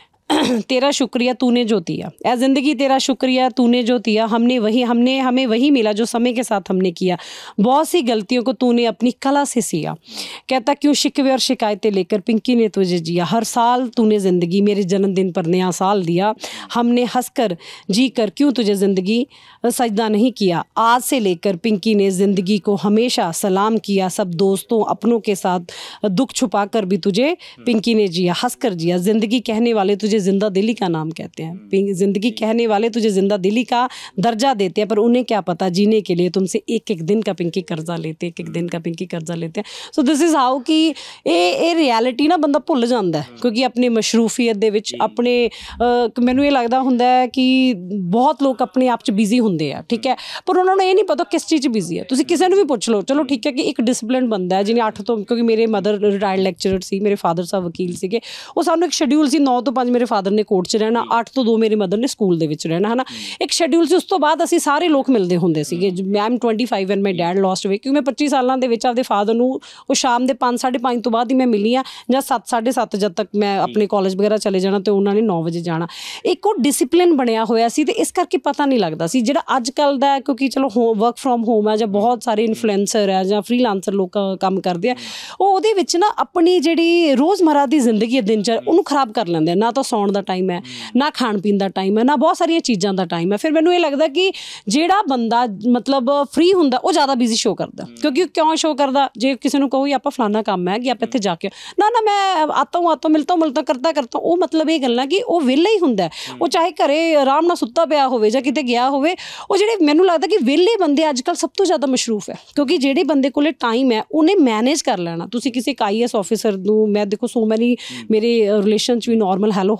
तेरा शुक्रिया तूने जो दिया, ए ज़िंदगी तेरा शुक्रिया तूने जो दिया, हमने वही हमने हमें वही मिला जो समय के साथ हमने किया। बहुत सी गलतियों को तूने अपनी कला से सिया। कहता क्यों शिकवे और शिकायतें लेकर पिंकी ने तुझे जिया। हर साल तूने ज़िंदगी मेरे जन्मदिन पर नया साल दिया। हमने हंस कर जी कर क्यों तुझे ज़िंदगी सजदा नहीं किया। आज से लेकर पिंकी ने ज़िंदगी को हमेशा सलाम किया। सब दोस्तों अपनों के साथ दुख छुपा कर भी तुझे पिंकी ने जिया, हंस कर जिया। ज़िंदगी कहने वाले तुझे जिंदा दिली का नाम कहते हैं। जिंदगी कहने वाले तुझे जिंदा दिली का दर्जा देते हैं, पर उन्हें क्या पता जीने के लिए तुमसे एक एक दिन का पिंकी कर्जा लेते एक एक दिन का पिंकी कर्जा लेते हैं। सो दिस इज़ हाउ कि ਇਹ ਇਹ ਰਿਐਲਿਟੀ ਨਾ ਬੰਦਾ ਭੁੱਲ ਜਾਂਦਾ ਕਿਉਂਕਿ ਆਪਣੀ ਮਸ਼ਰੂਫੀਅਤ ਦੇ ਵਿੱਚ ਆਪਣੇ ਮੈਨੂੰ ਇਹ ਲੱਗਦਾ ਹੁੰਦਾ ਹੈ ਕਿ ਬਹੁਤ ਲੋਕ ਆਪਣੇ ਆਪ 'ਚ ਬਿਜ਼ੀ ਹੁੰਦੇ ਆ, ਠੀਕ ਹੈ, ਪਰ ਉਹਨਾਂ ਨੂੰ ਇਹ ਨਹੀਂ ਪਤਾ ਕਿਸ ਚੀਜ਼ 'ਚ ਬਿਜ਼ੀ ਹੈ। ਤੁਸੀਂ ਕਿਸੇ ਨੂੰ ਵੀ ਪੁੱਛ ਲਓ, ਚਲੋ ਠੀਕ ਹੈ ਕਿ ਇੱਕ ਡਿਸਪਲਿਨ ਬੰਦਾ ਹੈ ਜਿਹਨੇ ਅੱਠ ਤੋਂ, ਕਿਉਂਕਿ ਮੇਰੇ ਮਦਰ ਰਿਟਾਇਰਡ ਲੈਕਚਰਰ ਸੀ, ਮੇਰੇ ਫਾਦਰ ਸਾਹਿਬ ਵਕੀਲ ਸੀਗੇ, ਉਹ ਸਾਨੂੰ ਇੱਕ ਸ਼ਡਿਊਲ ਸੀ ਨੌ ਤੋਂ ਪੰਜ ਮੇਰੇ ਫਾਦਰ ਨੇ ਕੋਰਟ 'ਚ ਰਹਿਣਾ, ਅੱਠ ਤੋਂ ਦੋ ਮੇਰੀ ਮਦਰ ਨੇ ਸਕੂਲ ਦੇ ਵਿੱਚ ਰਹਿਣਾ, ਹੈ ਨਾ, ਇੱਕ ਸ਼ਡਿਊਲ ਸੀ। ਉਸ ਤੋਂ ਬਾਅਦ ਅਸੀਂ ਸਾਰੇ ਲੋਕ ਮਿਲਦੇ ਹੁੰਦੇ ਸੀਗੇ। Ma'am twenty five and my dad lost away, ਕਿਉਂਕਿ ਮੈਂ ਪੱਚੀ ਸਾਲਾਂ ਦੇ ਵਿੱਚ ਆਪਦੇ ਫਾਦਰ ਨੂੰ ਉਹ ਸ਼ਾਮ ਦੇ ਪੰਜ ਸਾਢੇ ਪੰਜ ਤੋਂ ਬਾਅਦ ਹੀ ਮੈਂ ਮਿਲੀ ਹਾਂ, ਜਾਂ ਸੱਤ ਸਾਢੇ ਸੱਤ ਜਦ ਤੱਕ ਮੈਂ ਆਪਣੇ ਕਾਲਜ ਵਗੈਰਾ ਚਲੇ ਜਾਣਾ ਅਤੇ ਉਹਨਾਂ ਨੇ ਨੌ ਵਜੇ ਜਾਣਾ। ਇੱਕ ਉਹ ਡਿਸਿਪਲਿਨ ਬਣਿਆ ਹੋਇਆ ਸੀ ਅਤੇ ਇਸ ਕਰਕੇ ਪਤਾ ਨਹੀਂ ਲੱਗਦਾ ਸੀ। ਜਿਹੜਾ ਅੱਜ ਕੱਲ੍ਹ ਦਾ ਕਿਉਂਕਿ ਚਲੋ ਹੋ ਵਰਕ ਫਰੋਮ ਹੋਮ ਹੈ ਜਾਂ ਬਹੁਤ ਸਾਰੇ ਇਨਫਲੂਐਂਸਰ ਹੈ ਜਾਂ ਫਰੀਲਾਂਸਰ ਲੋਕ ਕੰਮ ਕਰਦੇ ਆ, ਉਹ ਉਹਦੇ ਵਿੱਚ ਨਾ ਆਪਣੀ ਜਿਹੜੀ ਰੋਜ਼ਮਰਾ ਦੀ ਜ਼ਿੰਦਗੀ ਹੈ ਦਿਨਚਰਿਆ ਉਹਨੂੰ ਖਰਾਬ ਕਰ ਲੈਂਦੇ ਆ। ਨਾ ਤਾਂ ਸੌਣ ਦਾ ਟਾਈਮ ਹੈ, ਨਾ ਖਾਣ ਪੀਣ ਦਾ ਟਾਈਮ ਹੈ, ਨਾ ਬਹੁਤ ਸਾਰੀਆਂ ਚੀਜ਼ਾਂ ਦਾ ਟਾਈਮ ਹੈ। ਫਿਰ ਮੈਨੂੰ ਇਹ ਲੱਗਦਾ ਕਿ ਜਿਹੜਾ ਬੰਦਾ ਮਤਲਬ ਫਰੀ ਹੁੰਦਾ ਉਹ ਜ਼ਿਆਦਾ ਬਿਜ਼ੀ ਸ਼ੋ ਕਰਦਾ, ਕਿਉਂਕਿ ਕਿਉਂ ਸ਼ੋ ਕਰਦਾ, ਜੇ ਕਿਸੇ ਨੂੰ ਕਹੋ ਆਪਾਂ ਫਲਾਨਾ ਕੰਮ ਹੈ ਕਿ ਆਪਾਂ ਇੱਥੇ ਜਾ ਕੇ ਨਾ ਨਾ ਮੈਂ ਆਤਾ ਹੂੰ ਆਤਾ ਮਿਲਤਾ ਮਿਲਤਾ ਕਰਤਾ ਕਰਤਾ, ਉਹ ਮਤਲਬ ਇਹ ਗੱਲਾਂ ਕਿ ਉਹ ਵਿਹਲਾ ਹੀ ਹੁੰਦਾ, ਉਹ ਚਾਹੇ ਘਰੇ ਆਰਾਮ ਨਾਲ ਸੁੱਤਾ ਪਿਆ ਹੋਵੇ ਜਾਂ ਕਿਤੇ ਗਿਆ ਹੋਵੇ। ਉਹ ਜਿਹੜੇ ਮੈਨੂੰ ਲੱਗਦਾ ਕਿ ਵਿਹਲੇ ਬੰਦੇ ਅੱਜ ਕੱਲ੍ਹ ਸਭ ਤੋਂ ਜ਼ਿਆਦਾ ਮਸ਼ਰੂਫ ਹੈ, ਕਿਉਂਕਿ ਜਿਹੜੇ ਬੰਦੇ ਕੋਲੇ ਟਾਈਮ ਹੈ ਉਹਨੇ ਮੈਨੇਜ ਕਰ ਲੈਣਾ। ਤੁਸੀਂ ਕਿਸੇ ਇੱਕ ਆਈ ਏ ਐਸ ਆਫਿਸਰ ਨੂੰ, ਮੈਂ ਦੇਖੋ ਸੋ ਮੈਨੀ ਮੇਰੇ ਰਿਲੇਸ਼ਨ 'ਚ ਵੀ ਨੋਰਮਲ ਹੈਲੋ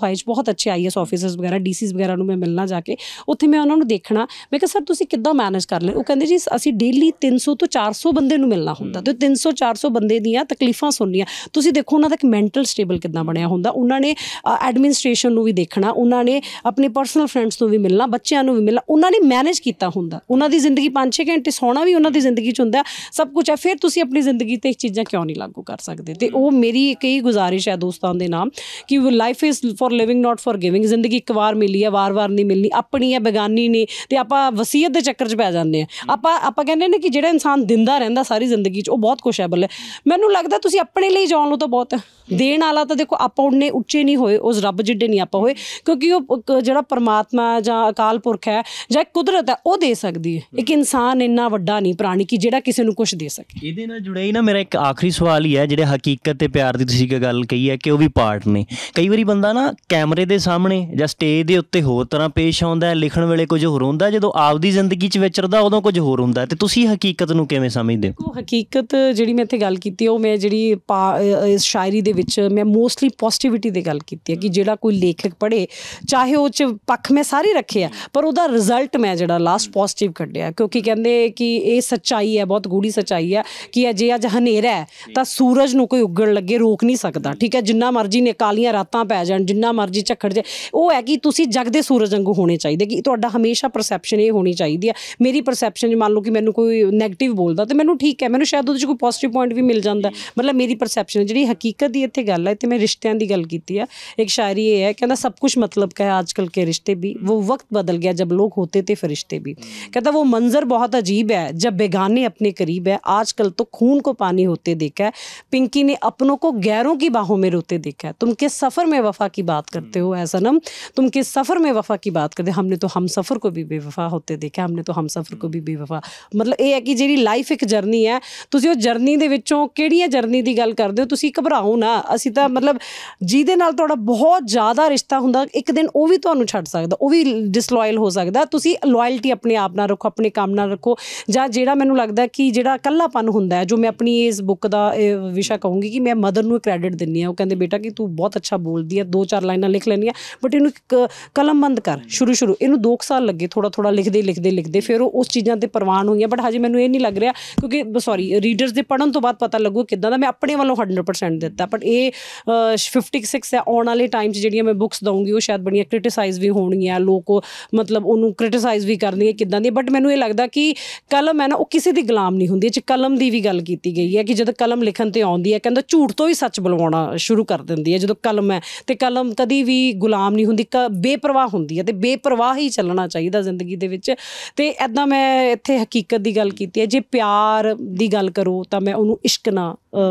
ਦਫਾ 'ਚ ਬਹੁਤ ਅੱਛੇ ਆਈ ਐਸ ਆਫਿਸਰਸ ਵਗੈਰਾ ਡੀ ਸੀਜ਼ ਵਗੈਰਾ ਨੂੰ ਮੈਂ ਮਿਲਣਾ ਜਾ ਕੇ, ਉੱਥੇ ਮੈਂ ਉਹਨਾਂ ਨੂੰ ਦੇਖਣਾ, ਮੈਂ ਕਿਹਾ ਸਰ ਤੁਸੀਂ ਕਿੱਦਾਂ ਮੈਨੇਜ ਕਰ ਲੈ? ਉਹ ਕਹਿੰਦੇ ਜੀ ਅਸੀਂ ਡੇਲੀ ਤਿੰਨ ਸੌ ਤੋਂ ਚਾਰ ਸੌ ਬੰਦੇ ਨੂੰ ਮਿਲਣਾ ਹੁੰਦਾ ਅਤੇ ਤਿੰਨ ਸੌ ਚਾਰ ਸੌ ਬੰਦੇ ਦੀਆਂ ਤਕਲੀਫਾਂ ਸੁਣਨੀਆਂ, ਤੁਸੀਂ ਦੇਖੋ ਉਹਨਾਂ ਦਾ ਇੱਕ ਮੈਂਟਲ ਸਟੇਬਲ ਕਿੱਦਾਂ ਬਣਿਆ ਹੁੰਦਾ। ਉਹਨਾਂ ਨੇ ਐਡਮਿਨਿਸਟ੍ਰੇਸ਼ਨ ਨੂੰ ਵੀ ਦੇਖਣਾ, ਉਹਨਾਂ ਨੇ ਆਪਣੇ ਪਰਸਨਲ ਫਰੈਂਡਸ ਨੂੰ ਵੀ ਮਿਲਣਾ, ਬੱਚਿਆਂ ਨੂੰ ਵੀ ਮਿਲਣਾ, ਉਹਨਾਂ ਨੇ ਮੈਨੇਜ ਕੀਤਾ ਹੁੰਦਾ। ਉਹਨਾਂ ਦੀ ਜ਼ਿੰਦਗੀ ਪੰਜ ਛੇ ਘੰਟੇ ਸੌਣਾ ਵੀ ਉਹਨਾਂ ਦੀ ਜ਼ਿੰਦਗੀ 'ਚ ਹੁੰਦਾ, ਸਭ ਕੁਛ ਹੈ। ਫਿਰ ਤੁਸੀਂ ਆਪਣੀ ਜ਼ਿੰਦਗੀ 'ਤੇ ਇਹ ਚੀਜ਼ਾਂ ਕਿਉਂ ਨਹੀਂ ਲਾਗੂ ਕਰ ਸਕਦੇ? ਅਤੇ ਉਹ ਮੇਰੀ ਕਈ ਗੁਜ਼ਾਰਿਸ਼ ਹੈ ਦੋਸਤਾਂ ਦੇ ਨਾਮ ਕਿ life is for living not for giving. ਜ਼ਿੰਦਗੀ ਇੱਕ ਵਾਰ ਮਿਲੀ ਹੈ, ਵਾਰ ਵਾਰ ਨਹੀਂ ਮਿਲਣੀ, ਆਪਣੀ ਹੈ ਬੇਗਾਨੀ ਨੇ, ਅਤੇ ਆਪਾਂ ਵਸੀਅਤ ਦੇ ਚੱਕਰ 'ਚ ਪੈ ਜਾਂਦੇ ਹਾਂ। ਆਪਾਂ ਆਪਾਂ ਕਹਿੰਦੇ ਨੇ ਕਿ ਜਿਹੜਾ ਇਨਸਾਨ ਦਿੰਦਾ ਰਹਿੰਦਾ ਸਾਰੀ ਜ਼ਿੰਦਗੀ 'ਚ ਉਹ ਬਹੁਤ ਕੁਛ ਹੈ। ਬੱਲੇ ਮੈਨੂੰ ਲੱਗਦਾ ਤੁਸੀਂ ਆਪਣੇ ਲਈ ਜਾਣ ਲਓ ਤਾਂ ਬਹੁਤ ਹੈ। ਦੇਣ ਵਾਲਾ ਤਾਂ ਦੇਖੋ ਆਪਾਂ ਉਨੇ ਉੱਚੇ ਨਹੀਂ ਹੋਏ, ਉਸ ਰੱਬ ਜਿੱਡੇ ਨਹੀਂ ਆਪਾਂ ਹੋਏ, ਕਿਉਂਕਿ ਉਹ ਜਿਹੜਾ ਪਰਮਾਤਮਾ ਜਾਂ ਅਕਾਲ ਪੁਰਖ ਹੈ ਜਾਂ ਕੁਦਰਤ ਹੈ ਉਹ ਦੇ ਸਕਦੀ ਹੈ। ਇੱਕ ਇਨਸਾਨ ਇੰਨਾ ਵੱਡਾ ਨਹੀਂ ਪ੍ਰਾਣੀ ਕਿ ਜਿਹੜਾ ਕਿਸੇ ਨੂੰ ਕੁਛ ਦੇ ਸਕੇ। ਇਹਦੇ ਨਾਲ ਜੁੜਿਆ ਹੀ ਨਾ ਮੇਰਾ ਇੱਕ ਆਖਰੀ ਸਵਾਲ ਹੀ ਹੈ, ਜਿਹੜੇ ਹਕੀਕਤ ਤੇ ਪਿਆਰ ਦੀ ਤੁਸੀਂ ਇੱਕ ਗੱਲ ਕਹੀ ਹੈ ਕਿ ਉਹ ਵੀ ਪਾਰਟ ਨੇ। ਕਈ ਵਾਰੀ ਬੰਦਾ ਨਾ ਕੈਮਰੇ ਦੇ ਸਾਹਮਣੇ ਜਾਂ ਸਟੇਜ ਦੇ ਉੱਤੇ ਹੋਰ ਤਰ੍ਹਾਂ ਪੇਸ਼ ਆਉਂਦਾ, ਲਿਖਣ ਵੇਲੇ ਕੁਝ ਹੋਰ ਹੁੰਦਾ, ਜਦੋਂ ਆਪਦੀ ਜ਼ਿੰਦਗੀ 'ਚ ਵਿਚਰਦਾ ਉਦੋਂ ਕੁਝ ਹੋਰ ਹੁੰਦਾ। ਅਤੇ ਤੁਸੀਂ ਹਕੀਕਤ ਨੂੰ ਕਿਵੇਂ ਸਮਝਦੇ ਹੋ? ਹਕੀਕਤ ਜਿਹੜੀ ਮੈਂ ਇੱਥੇ ਗੱਲ ਕੀਤੀ ਉਹ ਮੈਂ ਜਿਹੜੀ ਪਾ ਸ਼ਾਇਰੀ ਦੇ ਵਿੱਚ ਮੈਂ ਮੋਸਟਲੀ ਪੋਜ਼ੀਟਿਵਿਟੀ ਦੀ ਗੱਲ ਕੀਤੀ ਹੈ ਕਿ ਜਿਹੜਾ ਕੋਈ ਲੇਖਕ ਪੜ੍ਹੇ, ਚਾਹੇ ਉਹ 'ਚ ਪੱਖ ਮੈਂ ਸਾਰੇ ਰੱਖੇ ਆ, ਪਰ ਉਹਦਾ ਰਿਜ਼ਲਟ ਮੈਂ ਜਿਹੜਾ ਲਾਸਟ ਪੋਜ਼ੀਟਿਵ ਕੱਢਿਆ, ਕਿਉਂਕਿ ਕਹਿੰਦੇ ਕਿ ਇਹ ਸੱਚਾਈ ਹੈ, ਬਹੁਤ ਗੂੜੀ ਸੱਚਾਈ ਹੈ ਕਿ ਜੇ ਅੱਜ ਹਨੇਰਾ ਹੈ ਤਾਂ ਸੂਰਜ ਨੂੰ ਕੋਈ ਉੱਗਣ ਲੱਗੇ ਰੋਕ ਨਹੀਂ ਸਕਦਾ। ਠੀਕ ਹੈ, ਜਿੰਨਾ ਮਰਜ਼ੀ ਨੇ ਕਾਲੀਆਂ ਰਾਤਾਂ ਪੈ ਜਾਣ, ਜਿੰਨਾ ਮਰਜ਼ੀ ਝੱਖੜ ਜਾਏ, ਉਹ ਹੈ ਕਿ ਤੁਸੀਂ ਜਗਦੇ ਸੂਰਜ ਵਾਂਗੂ ਹੋਣੇ ਚਾਹੀਦੇ, ਕਿ ਤੁਹਾਡਾ ਹਮੇਸ਼ਾ ਪਰਸੈਪਸ਼ਨ ਇਹ ਹੋਣੀ ਚਾਹੀਦੀ ਹੈ। ਮੇਰੀ ਪਰਸੈਪਸ਼ਨ 'ਚ ਮੰਨ ਲਓ ਕਿ ਮੈਨੂੰ ਕੋਈ ਨੈਗੇਟਿਵ ਬੋਲਦਾ ਤਾਂ ਮੈਨੂੰ ਠੀਕ ਹੈ, ਮੈਨੂੰ ਸ਼ਾਇਦ ਉਹਦੇ 'ਚ ਕੋਈ ਪੋਜ਼ੀਟਿਵ ਪੁਆਇੰਟ ਵੀ ਮਿਲ ਜਾਂਦਾ। ਮਤਲਬ ਮੇਰੀ ਪਰਸੈਪਸ਼ਨ ਜਿਹੜੀ ਹਕੀਕਤ ਦੀ ਇੱਥੇ ਗੱਲ ਹੈ, ਇੱਥੇ ਮੈਂ ਰਿਸ਼ਤਿਆਂ ਦੀ ਗੱਲ ਕੀਤੀ ਹੈ। ਇੱਕ ਸ਼ਾਇਰੀ ਇਹ ਹੈ, ਕਹਿੰਦਾ ਸਭ ਕੁਛ मतलब का है आजकल के रिश्ते भी, वो वक्त बदल गया जब लोग होते थे फरिश्ते भी। कहता वो मंजर बहुत अजीब है जब बेगाने अपने करीब है, आजकल तो खून को पानी होते देखा है, पिंकी ने अपनों को गैरों की बाहों में रोते देखा है। तुम किस सफ़र में वफ़ा की बात करते हो ऐ सनम, तुम किस सफ़र में वफ़ा की बात करते, हमने तो हम सफ़र को भी बेवफा होते देखा, हमने तो हम सफ़र को भी बेवफा। मतलब ਇਹ ਹੈ ਕਿ ਜਿਹੜੀ ਲਾਈਫ ਇੱਕ ਜਰਨੀ ਹੈ, ਤੁਸੀਂ ਉਹ ਜਰਨੀ ਦੇ ਵਿੱਚੋਂ ਕਿਹੜੀਆਂ ਜਰਨੀ ਦੀ ਗੱਲ ਕਰਦੇ ਹੋ? ਤੁਸੀਂ ਘਬਰਾਓ ਨਾ, ਅਸੀਂ ਤਾਂ ਮਤਲਬ ਜਿਹਦੇ ਨਾਲ ਤੁਹਾਡਾ ਬਹੁਤ ਜ਼ਿਆਦਾ ਰਿਸ਼ਤਾ ਹੁੰਦਾ, ਇੱਕ ਦਿਨ ਉਹ ਵੀ ਤੁਹਾਨੂੰ ਛੱਡ ਸਕਦਾ, ਉਹ ਵੀ ਡਿਸਲੋਇਲ ਹੋ ਸਕਦਾ। ਤੁਸੀਂ ਲੋਇਲਟੀ ਆਪਣੇ ਆਪ ਨਾਲ ਰੱਖੋ, ਆਪਣੇ ਕੰਮ ਨਾਲ ਰੱਖੋ। ਜਾਂ ਜਿਹੜਾ ਮੈਨੂੰ ਲੱਗਦਾ ਕਿ ਜਿਹੜਾ ਇਕੱਲਾਪਨ ਹੁੰਦਾ ਹੈ, ਜੋ ਮੈਂ ਆਪਣੀ ਇਸ ਬੁੱਕ ਦਾ ਵਿਸ਼ਾ ਕਹੂੰਗੀ ਕਿ ਮੈਂ ਮਦਰ ਨੂੰ ਕ੍ਰੈਡਿਟ ਦਿੰਦੀ ਹਾਂ। ਉਹ ਕਹਿੰਦੇ ਬੇਟਾ ਕਿ ਤੂੰ ਬਹੁਤ ਅੱਛਾ ਬੋਲਦੀ ਹੈ, ਦੋ ਚਾਰ ਲਾਈਨਾਂ ਲਿਖ ਲੈਂਦੀ ਆ, ਬਟ ਇਹਨੂੰ ਇੱਕ ਕਲਮਬੰਦ ਕਰ। ਸ਼ੁਰੂ ਸ਼ੁਰੂ ਇਹਨੂੰ ਦੋ ਕੁ ਸਾਲ ਲੱਗੇ, ਥੋੜ੍ਹਾ ਥੋੜ੍ਹਾ ਲਿਖਦੇ ਲਿਖਦੇ ਲਿਖਦੇ ਫਿਰ ਉਹ ਉਸ ਚੀਜ਼ਾਂ 'ਤੇ ਪ੍ਰਵਾਨ ਹੋਈਆਂ। ਬਟ ਹਜੇ ਮੈਨੂੰ ਇਹ ਨਹੀਂ ਲੱਗ ਰਿਹਾ, ਕਿਉਂਕਿ ਸੌਰੀ ਰੀਡਰਸ ਦੇ ਪੜ੍ਹਨ ਤੋਂ ਬਾਅਦ ਪਤਾ ਲੱਗੂ ਕਿੱਦਾਂ ਦਾ। ਮੈਂ ਆਪਣੇ ਵੱਲੋਂ ਹੰਡਰਡ ਪਰਸੈਂਟ ਦਿੱਤਾ, ਬਟ ਇਹ ਫਿਫਟੀ ਸਿਕਸ ਹੈ, ਆਉਣ ਵਾਲੇ ਟਾਈਮ 'ਚ ਜਿਹੜੀਆਂ ਮੈਂ ਬੁੱਕਸ ਦਊਂਗੀ ਉਹ ਸ਼ਾਇਦ ਬੜੀਆਂ ਕ੍ਰਿਟੀਸਾਈਜ਼ ਵੀ ਹੋਣਗੀਆਂ, ਲੋਕ ਮਤਲਬ ਉਹਨੂੰ ਕ੍ਰਿਟੀਸਾਈਜ਼ ਵੀ ਕਰਨਗੇ ਕਿੱਦਾਂ ਦੀ। ਬਟ ਮੈਨੂੰ ਇਹ ਲੱਗਦਾ ਕਿ ਕਲਮ ਹੈ ਨਾ, ਉਹ ਕਿਸੇ ਦੀ ਗੁਲਾਮ ਨਹੀਂ ਹੁੰਦੀ। ਇਹ 'ਚ ਕਲਮ ਦੀ ਵੀ ਗੱਲ ਕੀਤੀ ਗਈ ਹੈ ਕਿ ਜਦੋਂ ਕਲਮ ਲਿਖਣ 'ਤੇ ਆਉਂਦੀ ਹੈ, ਕਹਿੰਦਾ ਝੂਠ ਤੋਂ ਹੀ ਸੱਚ ਬੁਲਵਾਉਣਾ ਸ਼ੁਰੂ ਕਰ ਦਿੰਦੀ ਹੈ ਜਦੋਂ ਕਲਮ ਹੈ। ਅਤੇ ਕਲਮ ਕਦੀ ਵੀ ਗੁਲਾਮ ਨਹੀਂ ਹੁੰਦੀ, ਕ ਬੇਪਰਵਾਹ ਹੁੰਦੀ ਹੈ, ਅਤੇ ਬੇਪਰਵਾਹ ਹੀ ਚੱਲਣਾ ਚਾਹੀਦਾ ਜ਼ਿੰਦਗੀ ਦੇ ਵਿੱਚ। ਅਤੇ ਇੱਦਾਂ ਮੈਂ ਇੱਥੇ ਹਕੀਕਤ ਦੀ ਗੱਲ ਕੀਤੀ ਹੈ। ਜੇ ਪਿਆਰ ਦੀ ਗੱਲ ਕਰੋ ਤਾਂ ਮੈਂ ਉਹਨੂੰ ਇਸ਼ਕ ਨਾਲ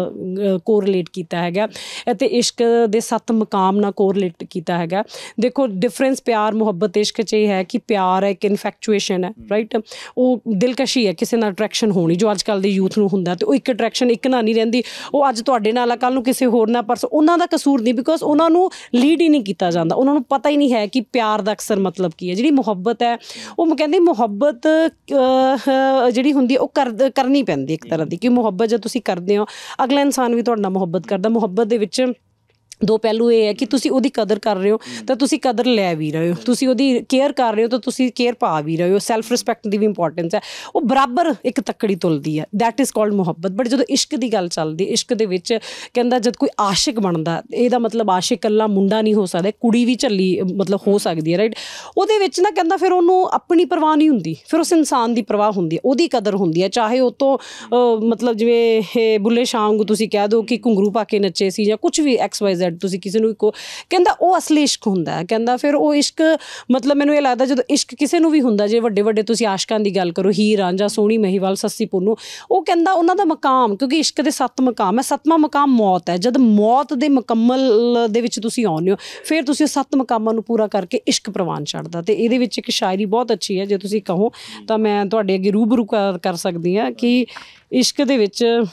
ਕੋਰਿਲੇਟ ਕੀਤਾ ਹੈਗਾ, ਅਤੇ ਇਸ਼ਕ ਦੇ ਸੱਤ ਮਕਾਮ ਨਾਲ ਕੋਰਿਲੇਟ ਕੀਤਾ ਹੈਗਾ। ਦੇਖੋ ਡਿਫਰੈਂਸ ਪਿਆਰ ਮੁਹੱਬਤ ਇਸ਼ਕ 'ਚ ਇਹ ਹੈ ਕਿ ਪਿਆਰ ਹੈ ਇੱਕ ਇਨਫੈਕਚੁਏਸ਼ਨ ਹੈ, ਰਾਈਟ। ਉਹ ਦਿਲਕਸ਼ੀ ਹੈ, ਕਿਸੇ ਨਾਲ ਅਟਰੈਕਸ਼ਨ ਹੋਣੀ, ਜੋ ਅੱਜ ਕੱਲ੍ਹ ਦੇ ਯੂਥ ਨੂੰ ਹੁੰਦਾ। ਅਤੇ ਉਹ ਇੱਕ ਅਟਰੈਕਸ਼ਨ ਇੱਕ ਨਾਲ ਨਹੀਂ ਰਹਿੰਦੀ, ਉਹ ਅੱਜ ਤੁਹਾਡੇ ਨਾਲ ਆ, ਕੱਲ੍ਹ ਨੂੰ ਕਿਸੇ ਹੋਰ ਨਾਲ, ਪਰਸੋਂ। ਉਹਨਾਂ ਦਾ ਕਸੂਰ ਨਹੀਂ, ਬਿਕੋਜ਼ ਉਹਨਾਂ ਨੂੰ ਲੀਡ ਹੀ ਨਹੀਂ ਕੀਤਾ ਜਾਂਦਾ, ਉਹਨਾਂ ਨੂੰ ਪਤਾ ਹੀ ਨਹੀਂ ਹੈ ਕਿ ਪਿਆਰ ਦਾ ਅਕਸਰ ਮਤਲਬ ਕੀ ਹੈ। ਜਿਹੜੀ ਮੁਹੱਬਤ ਹੈ, ਉਹ ਕਹਿੰਦੇ ਮੁਹੱਬਤ ਜਿਹੜੀ ਹੁੰਦੀ ਹੈ ਉਹ ਕਰ ਕਰਨੀ ਪੈਂਦੀ ਇੱਕ ਤਰ੍ਹਾਂ ਦੀ, ਕਿ ਮੁਹੱਬਤ ਜਦ ਤੁਸੀਂ ਕਰਦੇ ਹੋ ਅਗਲਾ ਇਨਸਾਨ ਵੀ ਤੁਹਾਡੇ ਨਾਲ ਮੁਹੱਬਤ ਕਰਦਾ। ਮੁਹੱਬਤ ਦੇ ਵਿੱਚ ਦੋ ਪਹਿਲੂ ਇਹ ਹੈ ਕਿ ਤੁਸੀਂ ਉਹਦੀ ਕਦਰ ਕਰ ਰਹੇ ਹੋ ਤਾਂ ਤੁਸੀਂ ਕਦਰ ਲੈ ਵੀ ਰਹੇ ਹੋ, ਤੁਸੀਂ ਉਹਦੀ ਕੇਅਰ ਕਰ ਰਹੇ ਹੋ ਤਾਂ ਤੁਸੀਂ ਕੇਅਰ ਪਾ ਵੀ ਰਹੇ ਹੋ। ਸੈਲਫ ਰਿਸਪੈਕਟ ਦੀ ਵੀ ਇੰਪੋਰਟੈਂਸ ਹੈ, ਉਹ ਬਰਾਬਰ ਇੱਕ ਤੱਕੜੀ ਤੁਲਦੀ ਹੈ। ਦੈਟ ਇਜ਼ ਕਾਲਡ ਮੁਹੱਬਤ। ਬਟ ਜਦੋਂ ਇਸ਼ਕ ਦੀ ਗੱਲ ਚੱਲਦੀ, ਇਸ਼ਕ ਦੇ ਵਿੱਚ ਕਹਿੰਦਾ ਜਦ ਕੋਈ ਆਸ਼ਿਕ ਬਣਦਾ, ਇਹਦਾ ਮਤਲਬ ਆਸ਼ਿਕ ਇਕੱਲਾ ਮੁੰਡਾ ਨਹੀਂ ਹੋ ਸਕਦਾ, ਕੁੜੀ ਵੀ ਝੱਲੀ ਮਤਲਬ ਹੋ ਸਕਦੀ ਹੈ, ਰਾਈਟ। ਉਹਦੇ ਵਿੱਚ ਨਾ ਕਹਿੰਦਾ ਫਿਰ ਉਹਨੂੰ ਆਪਣੀ ਪਰਵਾਹ ਨਹੀਂ ਹੁੰਦੀ, ਫਿਰ ਉਸ ਇਨਸਾਨ ਦੀ ਪਰਵਾਹ ਹੁੰਦੀ ਹੈ, ਉਹਦੀ ਕਦਰ ਹੁੰਦੀ ਹੈ। ਚਾਹੇ ਉਹ ਤੋਂ ਮਤਲਬ ਜਿਵੇਂ ਬੁੱਲੇ ਸ਼ਾਹ ਵਾਂਗੂ ਤੁਸੀਂ ਕਹਿ ਦਿਓ ਕਿ ਘੁੰਗਰੂ ਪਾ ਕੇ ਨੱਚੇ ਸੀ ਜਾਂ ਕੁਛ ਵੀ ਐਕਸ ਵਾਈ ਜ਼ੈਡ, ਤੁਸੀਂ ਕਿਸੇ ਨੂੰ ਇੱਕੋ ਕਹਿੰਦਾ ਉਹ ਅਸਲੀ ਇਸ਼ਕ ਹੁੰਦਾ ਹੈ। ਕਹਿੰਦਾ ਫਿਰ ਉਹ ਇਸ਼ਕ ਮਤਲਬ ਮੈਨੂੰ ਇਹ ਲੱਗਦਾ ਜਦੋਂ ਇਸ਼ਕ ਕਿਸੇ ਨੂੰ ਵੀ ਹੁੰਦਾ, ਜੇ ਵੱਡੇ ਵੱਡੇ ਤੁਸੀਂ ਆਸ਼ਕਾਂ ਦੀ ਗੱਲ ਕਰੋ, ਹੀਰ ਰਾਂਝਾ, ਸੋਹਣੀ ਮਹੀਵਾਲ, ਸੱਸੀ ਪੁੰਨੂ, ਉਹ ਕਹਿੰਦਾ ਉਹਨਾਂ ਦਾ ਮਕਾਮ, ਕਿਉਂਕਿ ਇਸ਼ਕ ਦੇ ਸੱਤ ਮਕਾਮ ਹੈ, ਸੱਤਵਾਂ ਮਕਾਮ ਮੌਤ ਹੈ। ਜਦ ਮੌਤ ਦੇ ਮੁਕੰਮਲ ਦੇ ਵਿੱਚ ਤੁਸੀਂ ਆਉਂਦੇ ਹੋ, ਫਿਰ ਤੁਸੀਂ ਸੱਤ ਮਕਾਮਾਂ ਨੂੰ ਪੂਰਾ ਕਰਕੇ ਇਸ਼ਕ ਪ੍ਰਵਾਨ ਛੱਡਦਾ। ਅਤੇ ਇਹਦੇ ਵਿੱਚ ਇੱਕ ਸ਼ਾਇਰੀ ਬਹੁਤ ਅੱਛੀ ਹੈ, ਜੇ ਤੁਸੀਂ ਕਹੋ ਤਾਂ ਮੈਂ ਤੁਹਾਡੇ ਅੱਗੇ ਰੂਬਰੂ ਕਰ ਸਕਦੀ ਹਾਂ ਕਿ ਇਸ਼ਕ ਦੇ ਵਿੱਚ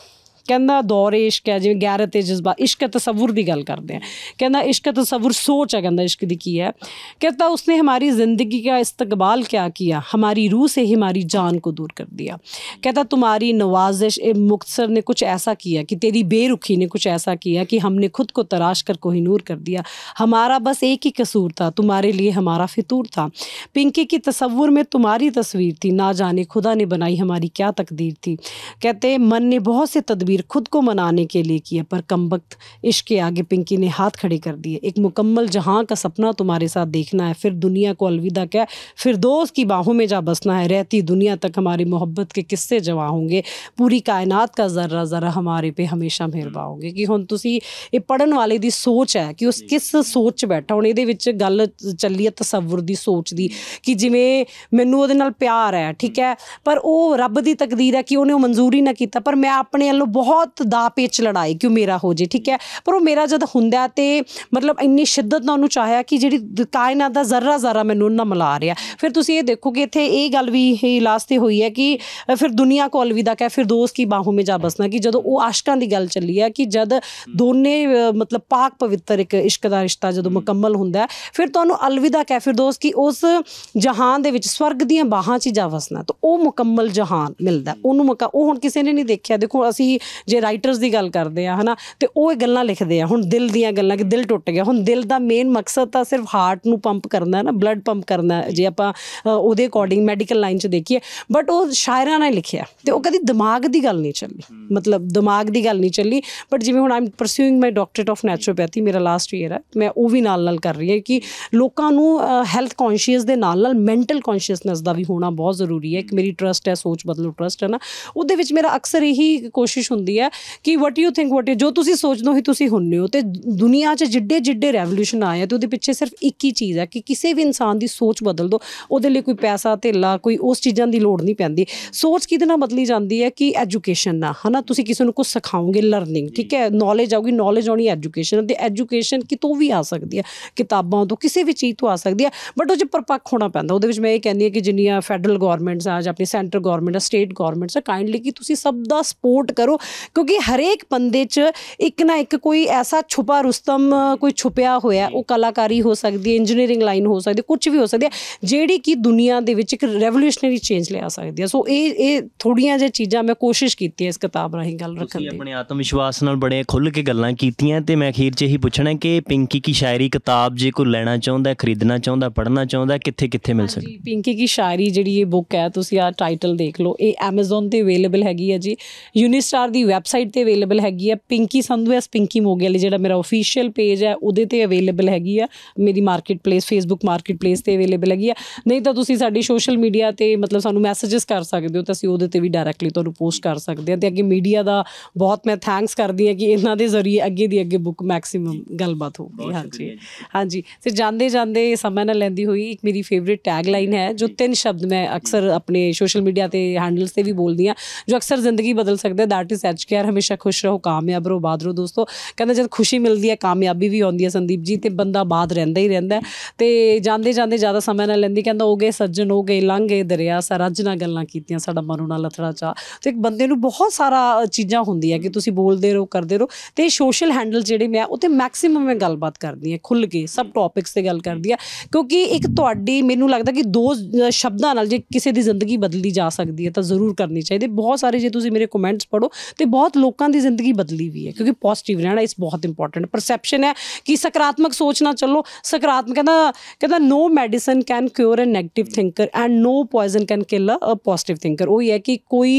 ਕਹਿੰਦਾ ਦੌਰ ਇਸ਼ਕ ਹੈ, ਜਿਵੇਂ ਗੈਰਤ ਤੇ ਜਜ਼ਬਾ, ਇਸ਼ਕ ਤਸਵੁਰ ਦੀ ਗੱਲ ਕਰਦੇ हैं। कहना इश्क तसव्वुर सोच है, कहना इश्क दी की है। कहता उसने हमारी ज़िंदगी का इस्तकबाल क्या किया, हमारी रूह से ही हमारी जान को दूर कर दिया। कहता तुम्हारी नवाजिश मुख्तसर ने कुछ ऐसा किया कि तेरी बेरुखी ने कुछ ऐसा किया कि हमने खुद को तराश कर कोहिनूर कर दिया। हमारा बस एक ही कसूर था, तुम्हारे लिए हमारा फितूर था। पिंकी की तसव्वुर में तुम्हारी तस्वीर थी, ना जाने खुदा ने बनाई हमारी क्या तकदीर थी। कहते मन ने बहुत से तदबीर खुद को मनाने के लिए किया, पर कमबख्त इश्क के आगे पिंकी ने हाथ खड़े कर दिए। एक मुकम्मल जहां का सपना तुम्हारे साथ देखना है, फिर दुनिया को अलविदा क्या, फिर दोस्त की बाहों में जा बसना है। रहती दुनिया तक हमारी मोहब्बत के किस्से जवा होंगे, पूरी कायनात का जर्रा जरा हमारे पे हमेशा मेहरबान होंगे। कि हुण तुसी ये पढ़न वाले दी सोच है कि उस किस सोच च बैठा। हुण इहदे विच गल ਚੱਲੀ ਹੈ ਤਸੱਵੁਰ ਦੀ, ਸੋਚ ਦੀ, ਕਿ ਜਿਵੇਂ ਮੈਨੂੰ ਉਹਦੇ ਨਾਲ ਪਿਆਰ ਹੈ, ਠੀਕ ਹੈ, ਪਰ ਉਹ ਰੱਬ ਦੀ ਤਕਦੀਰ ਹੈ ਕਿ ਉਹਨੇ ਉਹ ਮਨਜ਼ੂਰੀ ਨਾ ਕੀਤਾ, ਪਰ ਮੈਂ ਆਪਣੇ ਵੱਲੋਂ ਬਹੁਤ ਦਾ ਪੇਚ ਲੜਾਈ ਕਿ ਉਹ ਮੇਰਾ ਹੋ ਜੇ, ਠੀਕ ਹੈ, ਪਰ ਉਹ ਮੇਰਾ ਜਦ ਹੁੰਦਾ ਤੇ ਮਤਲਬ ਇੰਨੀ ਸ਼ਿੱਦਤ ਨਾਲ ਉਹਨੂੰ ਚਾਹਿਆ ਕਿ ਜਿਹੜੀ ਕਾਇਨਾਤ ਦਾ ਜ਼ਰਾ ਜ਼ਰਾ ਮੈਨੂੰ ਉਹਨਾਂ ਮਿਲਾ ਰਿਹਾ। ਫਿਰ ਤੁਸੀਂ ਇਹ ਦੇਖੋ ਕਿ ਇੱਥੇ ਇਹ ਗੱਲ ਵੀ ਇਹ ਲਾਸਟ ਤੇ ਹੋਈ ਹੈ ਕਿ ਫਿਰ ਦੁਨੀਆ ਕੋ ਅਲਵਿਦਾ ਕਹਿ, ਫਿਰ ਦੋਸਤ ਕੀ ਬਾਹੋਂ ਮੇਂ ਜਾ ਬਸਣਾ, ਕਿ ਜਦੋਂ ਉਹ ਆਸ਼ਕਾਂ ਦੀ ਗੱਲ ਚੱਲੀ ਹੈ ਕਿ ਜਦ ਦੋਨੇ ਮਤਲਬ ਪਾਕ ਪਵਿੱਤਰ ਇੱਕ ਇਸ਼ਕ ਦਾ ਰਿਸ਼ਤਾ ਜਦੋਂ ਮੁਕੰਮਲ ਹੁੰਦਾ, ਫਿਰ ਤੁਹਾਨੂੰ ਅਲਵਿਦਾ ਕਹਿ, ਫਿਰ ਦੋਸਤ ਕਿ ਉਸ ਜਹਾਨ ਦੇ ਵਿੱਚ ਸਵਰਗ ਦੀਆਂ ਬਾਹਾਂ 'ਚ ਜਾ ਵਸਣਾ, ਤਾਂ ਉਹ ਮੁਕੰਮਲ ਜਹਾਨ ਮਿਲਦਾ ਉਹਨੂੰ। ਮੁਕਾ ਉਹ ਹੁਣ ਕਿਸੇ ਨੇ ਨਹੀਂ ਦੇਖਿਆ। ਦੇਖੋ ਅਸੀਂ ਜੇ ਰਾਈਟਰਸ ਦੀ ਗੱਲ ਕਰਦੇ ਹਾਂ ਹੈ ਨਾ, ਅਤੇ ਉਹ ਇਹ ਗੱਲਾਂ ਲਿਖਦੇ ਆ ਹੁਣ ਦਿਲ ਦੀਆਂ ਗੱਲਾਂ ਕਿ ਦਿਲ ਟੁੱਟ ਗਿਆ। ਹੁਣ ਦਿਲ ਦਾ ਮੇਨ ਮਕਸਦ ਤਾਂ ਸਿਰਫ ਹਾਰਟ ਨੂੰ ਪੰਪ ਕਰਨਾ ਨਾ, ਬਲੱਡ ਪੰਪ ਕਰਨਾ, ਜੇ ਆਪਾਂ ਉਹਦੇ ਅਕੋਰਡਿੰਗ ਮੈਡੀਕਲ ਲਾਈਨ 'ਚ ਦੇਖੀਏ, ਬਟ ਉਹ ਸ਼ਾਇਰਾਂ ਨੇ ਲਿਖਿਆ ਅਤੇ ਉਹ ਕਦੀ ਦਿਮਾਗ ਦੀ ਗੱਲ ਨਹੀਂ ਚੱਲੀ, ਮਤਲਬ ਦਿਮਾਗ ਦੀ ਗੱਲ ਨਹੀਂ ਚੱਲੀ। ਬਟ ਜਿਵੇਂ ਹੁਣ I am pursuing my doctorate of naturopathy, ਮੇਰਾ ਲਾਸਟ ਈਅਰ ਹੈ, ਮੈਂ ਉਹ ਵੀ ਨਾਲ ਨਾਲ ਕਰ ਰਹੀ ਹਾਂ ਕਿ ਲੋਕਾਂ ਨੂੰ ਹੈਲਥ ਕੌਨਸ਼ੀਅਸ ਦੇ ਨਾਲ ਨਾਲ ਮੈਂਟਲ ਕੌਨਸ਼ੀਅਸਨੈਸ ਦਾ ਵੀ ਹੋਣਾ ਬਹੁਤ ਜ਼ਰੂਰੀ ਹੈ। ਇੱਕ ਮੇਰੀ ਟਰਸਟ ਹੈ ਸੋਚ ਬਦਲੋ ਟਰਸਟ ਹੈ ਨਾ, ਉਹਦੇ ਵਿੱਚ ਮੇਰਾ ਅਕਸਰ ਇਹੀ ਕੋਸ਼ਿਸ਼ ਹੁੰਦੀ ਹੈ ਕਿ ਵਟ ਯੂ ਥਿੰਕ ਵਟ ਜੋ ਤੁਸੀਂ ਸੋਚਦੇ ਹੋ ਹੀ ਤੁਸੀਂ ਹੁੰਦੇ ਹੋ। ਅਤੇ ਦੁਨੀਆ 'ਚ ਜਿੱਡੇ ਜਿੱਡੇ ਰੈਵੋਲਿਊਸ਼ਨ ਆਏ ਆ ਅਤੇ ਉਹਦੇ ਪਿੱਛੇ ਸਿਰਫ ਇੱਕ ਹੀ ਚੀਜ਼ ਹੈ ਕਿ ਕਿਸੇ ਵੀ ਇਨਸਾਨ ਦੀ ਸੋਚ ਬਦਲ ਦਿਓ। ਉਹਦੇ ਲਈ ਕੋਈ ਪੈਸਾ ਧੇਲਾ ਕੋਈ ਉਸ ਚੀਜ਼ਾਂ ਦੀ ਲੋੜ ਨਹੀਂ ਪੈਂਦੀ। ਸੋਚ ਕਿਹਦੇ ਨਾਲ ਬਦਲੀ ਜਾਂਦੀ ਹੈ ਕਿ ਐਜੂਕੇਸ਼ਨ ਨਾਲ, ਹੈ ਨਾ, ਤੁਸੀਂ ਕਿਸੇ ਨੂੰ ਕੁਛ ਸਿਖਾਓਗੇ, ਲਰਨਿੰਗ, ਠੀਕ ਹੈ, ਨੌਲੇਜ ਆਊਗੀ, ਨੌਲੇਜ ਆਉਣੀ ਐਜੂਕੇਸ਼ਨ, ਅਤੇ ਐਜੂਕੇਸ਼ਨ ਕਿਤੋਂ ਵੀ ਆ ਸਕਦੀ ਹੈ, ਕਿਤਾਬਾਂ ਤੋਂ, ਕਿਸੇ ਵੀ ਚੀਜ਼ ਤੋਂ ਆ ਸਕਦੀ ਹੈ, ਬਟ ਉਹ 'ਚ ਪਰਪੱਖ ਹੋਣਾ ਪੈਂਦਾ। ਉਹਦੇ ਵਿੱਚ ਮੈਂ ਇਹ ਕਹਿੰਦੀ ਹਾਂ ਕਿ ਜਿੰਨੀਆਂ ਫੈਡਰਲ ਗੌਰਮੈਂਟਸ ਆ ਜਾਂ ਆਪਣੀ ਸੈਂਟਰਲ ਗੌਰਮੈਂਟ ਆ, ਸਟੇਟ ਗੌਰਮੈਂਟਸ ਆ, ਕਾਈਂਡਲੀ ਕਿ ਤੁਸੀਂ ਸਭ ਦਾ ਸਪੋਰਟ ਕਰੋ, ਕਿਉਂਕਿ ਹਰੇਕ ਬੰਦੇ 'ਚ ਇੱਕ ਨਾ ਇੱਕ ਕੋਈ ਐਸਾ ਛੁਪਾ ਰੁਸਤਮ ਕੋਈ ਛੁਪਿਆ ਹੋਇਆ, ਉਹ ਕਲਾਕਾਰੀ ਹੋ ਸਕਦੀ ਹੈ, ਇੰਜੀਨੀਅਰਿੰਗ ਲਾਈਨ ਹੋ ਸਕਦੀ, ਕੁਛ ਵੀ ਹੋ ਸਕਦੀ ਹੈ, ਜਿਹੜੀ ਕਿ ਦੁਨੀਆ ਦੇ ਵਿੱਚ ਇੱਕ ਰੈਵੋਲਿਊਸ਼ਨਰੀ ਚੇਂਜ ਲਿਆ ਸਕਦੀ ਹੈ। ਸੋ ਇਹ ਇਹ ਥੋੜ੍ਹੀਆਂ ਜਿਹੀਆਂ ਚੀਜ਼ਾਂ ਮੈਂ ਕੋਸ਼ਿਸ਼ ਕੀਤੀ ਹੈ ਇਸ ਕਿਤਾਬ ਰਾਹੀਂ ਗੱਲ ਰੱਖਣ ਦੀ। ਆਪਣੇ ਆਤਮ ਵਿਸ਼ਵਾਸ ਨਾਲ ਬੜੇ ਖੁੱਲ੍ਹ ਕੇ ਗੱਲਾਂ ਕੀਤੀਆਂ, ਅਤੇ ਮੈਂ ਅਖੀਰ 'ਚ ਇਹੀ ਪੁੱਛਣਾ ਕਿ ਪਿੰਕੀ ਕੀ ਸ਼ਾਇਰੀ ਕਿਤਾਬ ਜੇ ਕੋਈ ਲੈਣਾ ਚਾਹੁੰਦਾ, ਖਰੀਦਣਾ ਚਾਹੁੰਦਾ, ਪੜ੍ਹਨਾ ਚਾਹੁੰਦਾ, ਕਿੱਥੇ ਕਿੱਥੇ ਮਿਲ ਸਕਦੀ? ਪਿੰਕੀ ਕੀ ਸ਼ਾਇਰੀ ਜਿਹੜੀ ਇਹ ਬੁੱਕ ਹੈ, ਤੁਸੀਂ ਆਹ ਟਾਈਟਲ ਦੇਖ ਲਓ, ਇਹ ਐਮਾਜ਼ੋਨ 'ਤੇ ਅਵੇਲੇਬਲ ਹੈਗੀ ਹੈ ਜੀ, ਯੂਨੀਸਟਾਰ ਦੀ ਵੈਬਸਾਈਟ 'ਤੇ ਅਵੇਲੇਬਲ ਹੈਗੀ ਹੈ, ਪਿੰਕੀ ਸੰਧੂ ਐਸ ਪਿੰਕੀ ਮੋਗੇ ਵਾਲੀ ਜਿਹੜਾ ਮੇਰਾ ਓਫੀਸ਼ੀਅਲ ਪੇਜ ਹੈ ਉਹਦੇ 'ਤੇ ਅਵੇਲੇਬਲ ਹੈਗੀ ਆ, ਮੇਰੀ marketplace Facebook marketplace 'ਤੇ ਅਵੇਲੇਬਲ ਹੈਗੀ ਆ। ਨਹੀਂ ਤਾਂ ਤੁਸੀਂ ਸਾਡੀ ਸੋਸ਼ਲ ਮੀਡੀਆ 'ਤੇ ਮਤਲਬ ਸਾਨੂੰ ਮੈਸੇਜਿਸ ਕਰ ਸਕਦੇ ਹੋ, ਤਾਂ ਅਸੀਂ ਉਹਦੇ 'ਤੇ ਵੀ ਡਾਇਰੈਕਟਲੀ ਤੁਹਾਨੂੰ ਪੋਸਟ ਕਰ ਸਕਦੇ ਹਾਂ। ਅਤੇ ਅੱਗੇ ਮੀਡੀਆ ਦਾ ਬਹੁਤ ਮੈਂ ਥੈਂਕਸ ਕਰਦੀ ਹਾਂ ਕਿ ਇਹਨਾਂ ਦੇ ਜ਼ਰੀਏ ਅੱਗੇ ਦੀ ਅੱਗੇ ਬੁੱਕ ਮੈਕਸੀਮਮ ਗੱਲਬਾਤ ਹੋਊਗੀ। ਹਾਂਜੀ ਹਾਂਜੀ ਅਤੇ ਜਾਂਦੇ ਜਾਂਦੇ ਸਮਾਂ ਨਾ ਲੈਂਦੀ ਹੋਈ ਇੱਕ ਮੇਰੀ ਫੇਵਰੇਟ ਟੈਗ ਲਾਈਨ ਹੈ, ਜੋ ਤਿੰਨ ਸ਼ਬਦ ਮੈਂ ਅਕਸਰ ਆਪਣੇ ਸੋਸ਼ਲ ਮੀਡੀਆ 'ਤੇ ਹੈਂਡਲਸ 'ਤੇ ਵੀ ਬੋਲਦੀ ਹਾਂ, ਜੋ ਅਕਸਰ ਜ਼ਿੰਦਗੀ ਬਦਲ ਸਕਦਾ, ਦੈਟ ਇਜ਼ ਐਚ ਕੇਅਰ, ਹਮੇਸ਼ਾ ਖੁਸ਼ ਰਹੋ, ਕਾਮਯਾਬ ਰਹੋ, ਬਾਦ ਰਹੋ। ਦੋਸਤੋ ਕਹਿੰਦਾ ਜਦ ਖੁਸ਼ੀ ਮਿਲਦੀ ਹੈ ਕਾਮਯਾਬੀ ਵੀ ਆਉਂਦੀ ਹੈ ਸੰਦੀਪ ਜੀ, ਅਤੇ ਬੰਦਾ ਬਾਦ ਰਹਿੰਦਾ ਹੀ ਰਹਿੰਦਾ। ਅਤੇ ਜਾਂਦੇ ਜਾਂਦੇ ਜ਼ਿਆਦਾ ਸਮਾਂ ਨਾ ਲੈਂਦੀ, ਕਹਿੰਦਾ ਹੋ ਗਏ ਸੱਜਣ ਹੋ ਗਏ ਲੰਘ ਗਏ ਦਰਿਆ, ਸਰੱਜ ਨਾਲ ਗੱਲਾਂ ਕੀਤੀਆਂ ਸਾਡਾ ਮਨੋਂ ਨਾਲ ਲਥੜਾ ਚਾਹ। ਅਤੇ ਇੱਕ ਬੰਦੇ ਨੂੰ ਬਹੁਤ ਸਾਰਾ ਚੀਜ਼ਾਂ ਹੁੰਦੀਆਂ ਕਿ ਤੁਸੀਂ ਬੋਲਦੇ ਰਹੋ, ਕਰਦੇ ਰਹੋ। ਅਤੇ ਸੋਸ਼ਲ ਹੈਂਡਲ ਜਿਹੜੇ ਮੈਂ ਉਹ 'ਤੇ ਮੈਕਸੀਮਮ ਮੈਂ ਗੱਲਬਾਤ ਕਰਦੀ ਹਾਂ, ਖੁੱਲ੍ਹ ਕੇ ਸਭ ਟੋਪਿਕਸ 'ਤੇ ਗੱਲ ਕਰਦੀ ਹਾਂ, ਕਿਉਂਕਿ ਇੱਕ ਤੁਹਾਡੀ ਮੈਨੂੰ ਲੱਗਦਾ ਕਿ ਦੋ ਸ਼ਬਦਾਂ ਨਾਲ ਜੇ ਕਿਸੇ ਦੀ ਜ਼ਿੰਦਗੀ ਬਦਲੀ ਜਾ ਸਕਦੀ ਹੈ ਤਾਂ ਜ਼ਰੂਰ ਕਰਨੀ ਚਾਹੀਦੀ। ਬਹੁਤ ਸਾਰੇ ਜੇ ਤੁਸੀਂ ਮੇਰੇ ਕਮੈਂਟਸ ਪੜ੍ਹੋ ਅਤੇ ਬਹੁਤ ਲੋਕਾਂ ਦੀ ਜ਼ਿੰਦਗੀ ਬਦਲੀ ਵੀ ਹੈ, ਕਿਉਂਕਿ ਪੋਜ਼ੀਟਿਵ ਰਹਿਣਾ ਇਸ ਬਹੁਤ ਇੰਪੋਰਟੈਂਟ। ਪਰਸੈਪਸ਼ਨ ਹੈ ਕਿ ਸਕਾਰਾਤਮਕ ਸੋਚ ਨਾਲ ਚੱਲੋ, ਸਕਾਰਾਤਮਕ ਕਹਿੰਦਾ ਕਹਿੰਦਾ no medicine can cure a negative thinker and no poison can kill a positive thinker. ਉਹੀ ਹੈ ਕਿ ਕੋਈ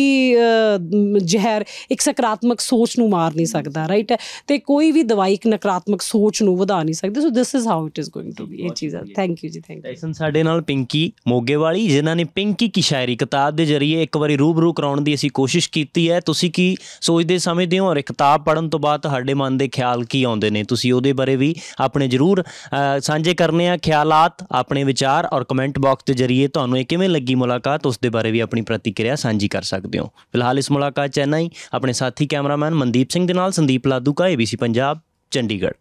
ਜ਼ਹਿਰ ਇੱਕ ਸਕਾਰਾਤਮਕ ਸੋਚ ਨੂੰ ਮਾਰ ਨਹੀਂ ਸਕਦਾ, ਰਾਈਟ ਹੈ, ਅਤੇ ਕੋਈ ਵੀ ਦਵਾਈ ਇੱਕ ਨਕਾਰਾਤਮਕ ਸੋਚ ਨੂੰ ਵਧਾ ਨਹੀਂ ਸਕਦੀ। So this is how it is going to be. ਇਹ ਚੀਜ਼ ਹੈ। ਥੈਂਕ ਯੂ ਜੀ, ਥੈਂਕ ਯੂ। ਸਾਡੇ ਨਾਲ ਪਿੰਕੀ ਮੋਗੇ ਵਾਲੀ, ਜਿਨ੍ਹਾਂ ਨੇ ਪਿੰਕੀ ਕੀ ਸ਼ਾਇਰੀ ਕਿਤਾਬ ਦੇ ਜ਼ਰੀਏ ਇੱਕ ਵਾਰੀ ਰੂਬਰੂ ਕਰਾਉਣ ਦੀ ਅਸੀਂ ਕੋਸ਼ਿਸ਼ ਕੀਤੀ ਹੈ। ਤੁਸੀਂ ਕੀ ਸੋਚਦੇ ਸਮਝਦੇ ਹੋ, ਔਰ ਇਹ ਕਿਤਾਬ ਪੜ੍ਹਨ ਤੋਂ ਬਾਅਦ ਤੁਹਾਡੇ ਮਨ ਦੇ ਖਿਆਲ ਕੀ ਆਉਂਦੇ ਨੇ, ਤੁਸੀਂ ਉਹਦੇ ਬਾਰੇ ਵੀ ਆਪਣੇ ਜ਼ਰੂਰ ਸਾਂਝੇ ਕਰਨੇ ਆ ਖਿਆਲਾਤ, ਆਪਣੇ ਵਿਚਾਰ, ਔਰ ਕਮੈਂਟ ਬਾਕਸ ਦੇ ਜ਼ਰੀਏ ਤੁਹਾਨੂੰ ਇਹ ਕਿਵੇਂ ਲੱਗੀ ਮੁਲਾਕਾਤ ਉਸ ਦੇ ਬਾਰੇ ਵੀ ਆਪਣੀ ਪ੍ਰਤੀਕਿਰਿਆ ਸਾਂਝੀ ਕਰ ਸਕਦੇ ਹੋ। ਫਿਲਹਾਲ ਇਸ ਮੁਲਾਕਾਤ ਚੈਨਈ ਆਪਣੇ ਸਾਥੀ ਕੈਮਰਾਮੈਨ ਮਨਦੀਪ ਸਿੰਘ ਦੇ ਨਾਲ Sandeep Ladhuka, A B C Punjab, Chandigarh.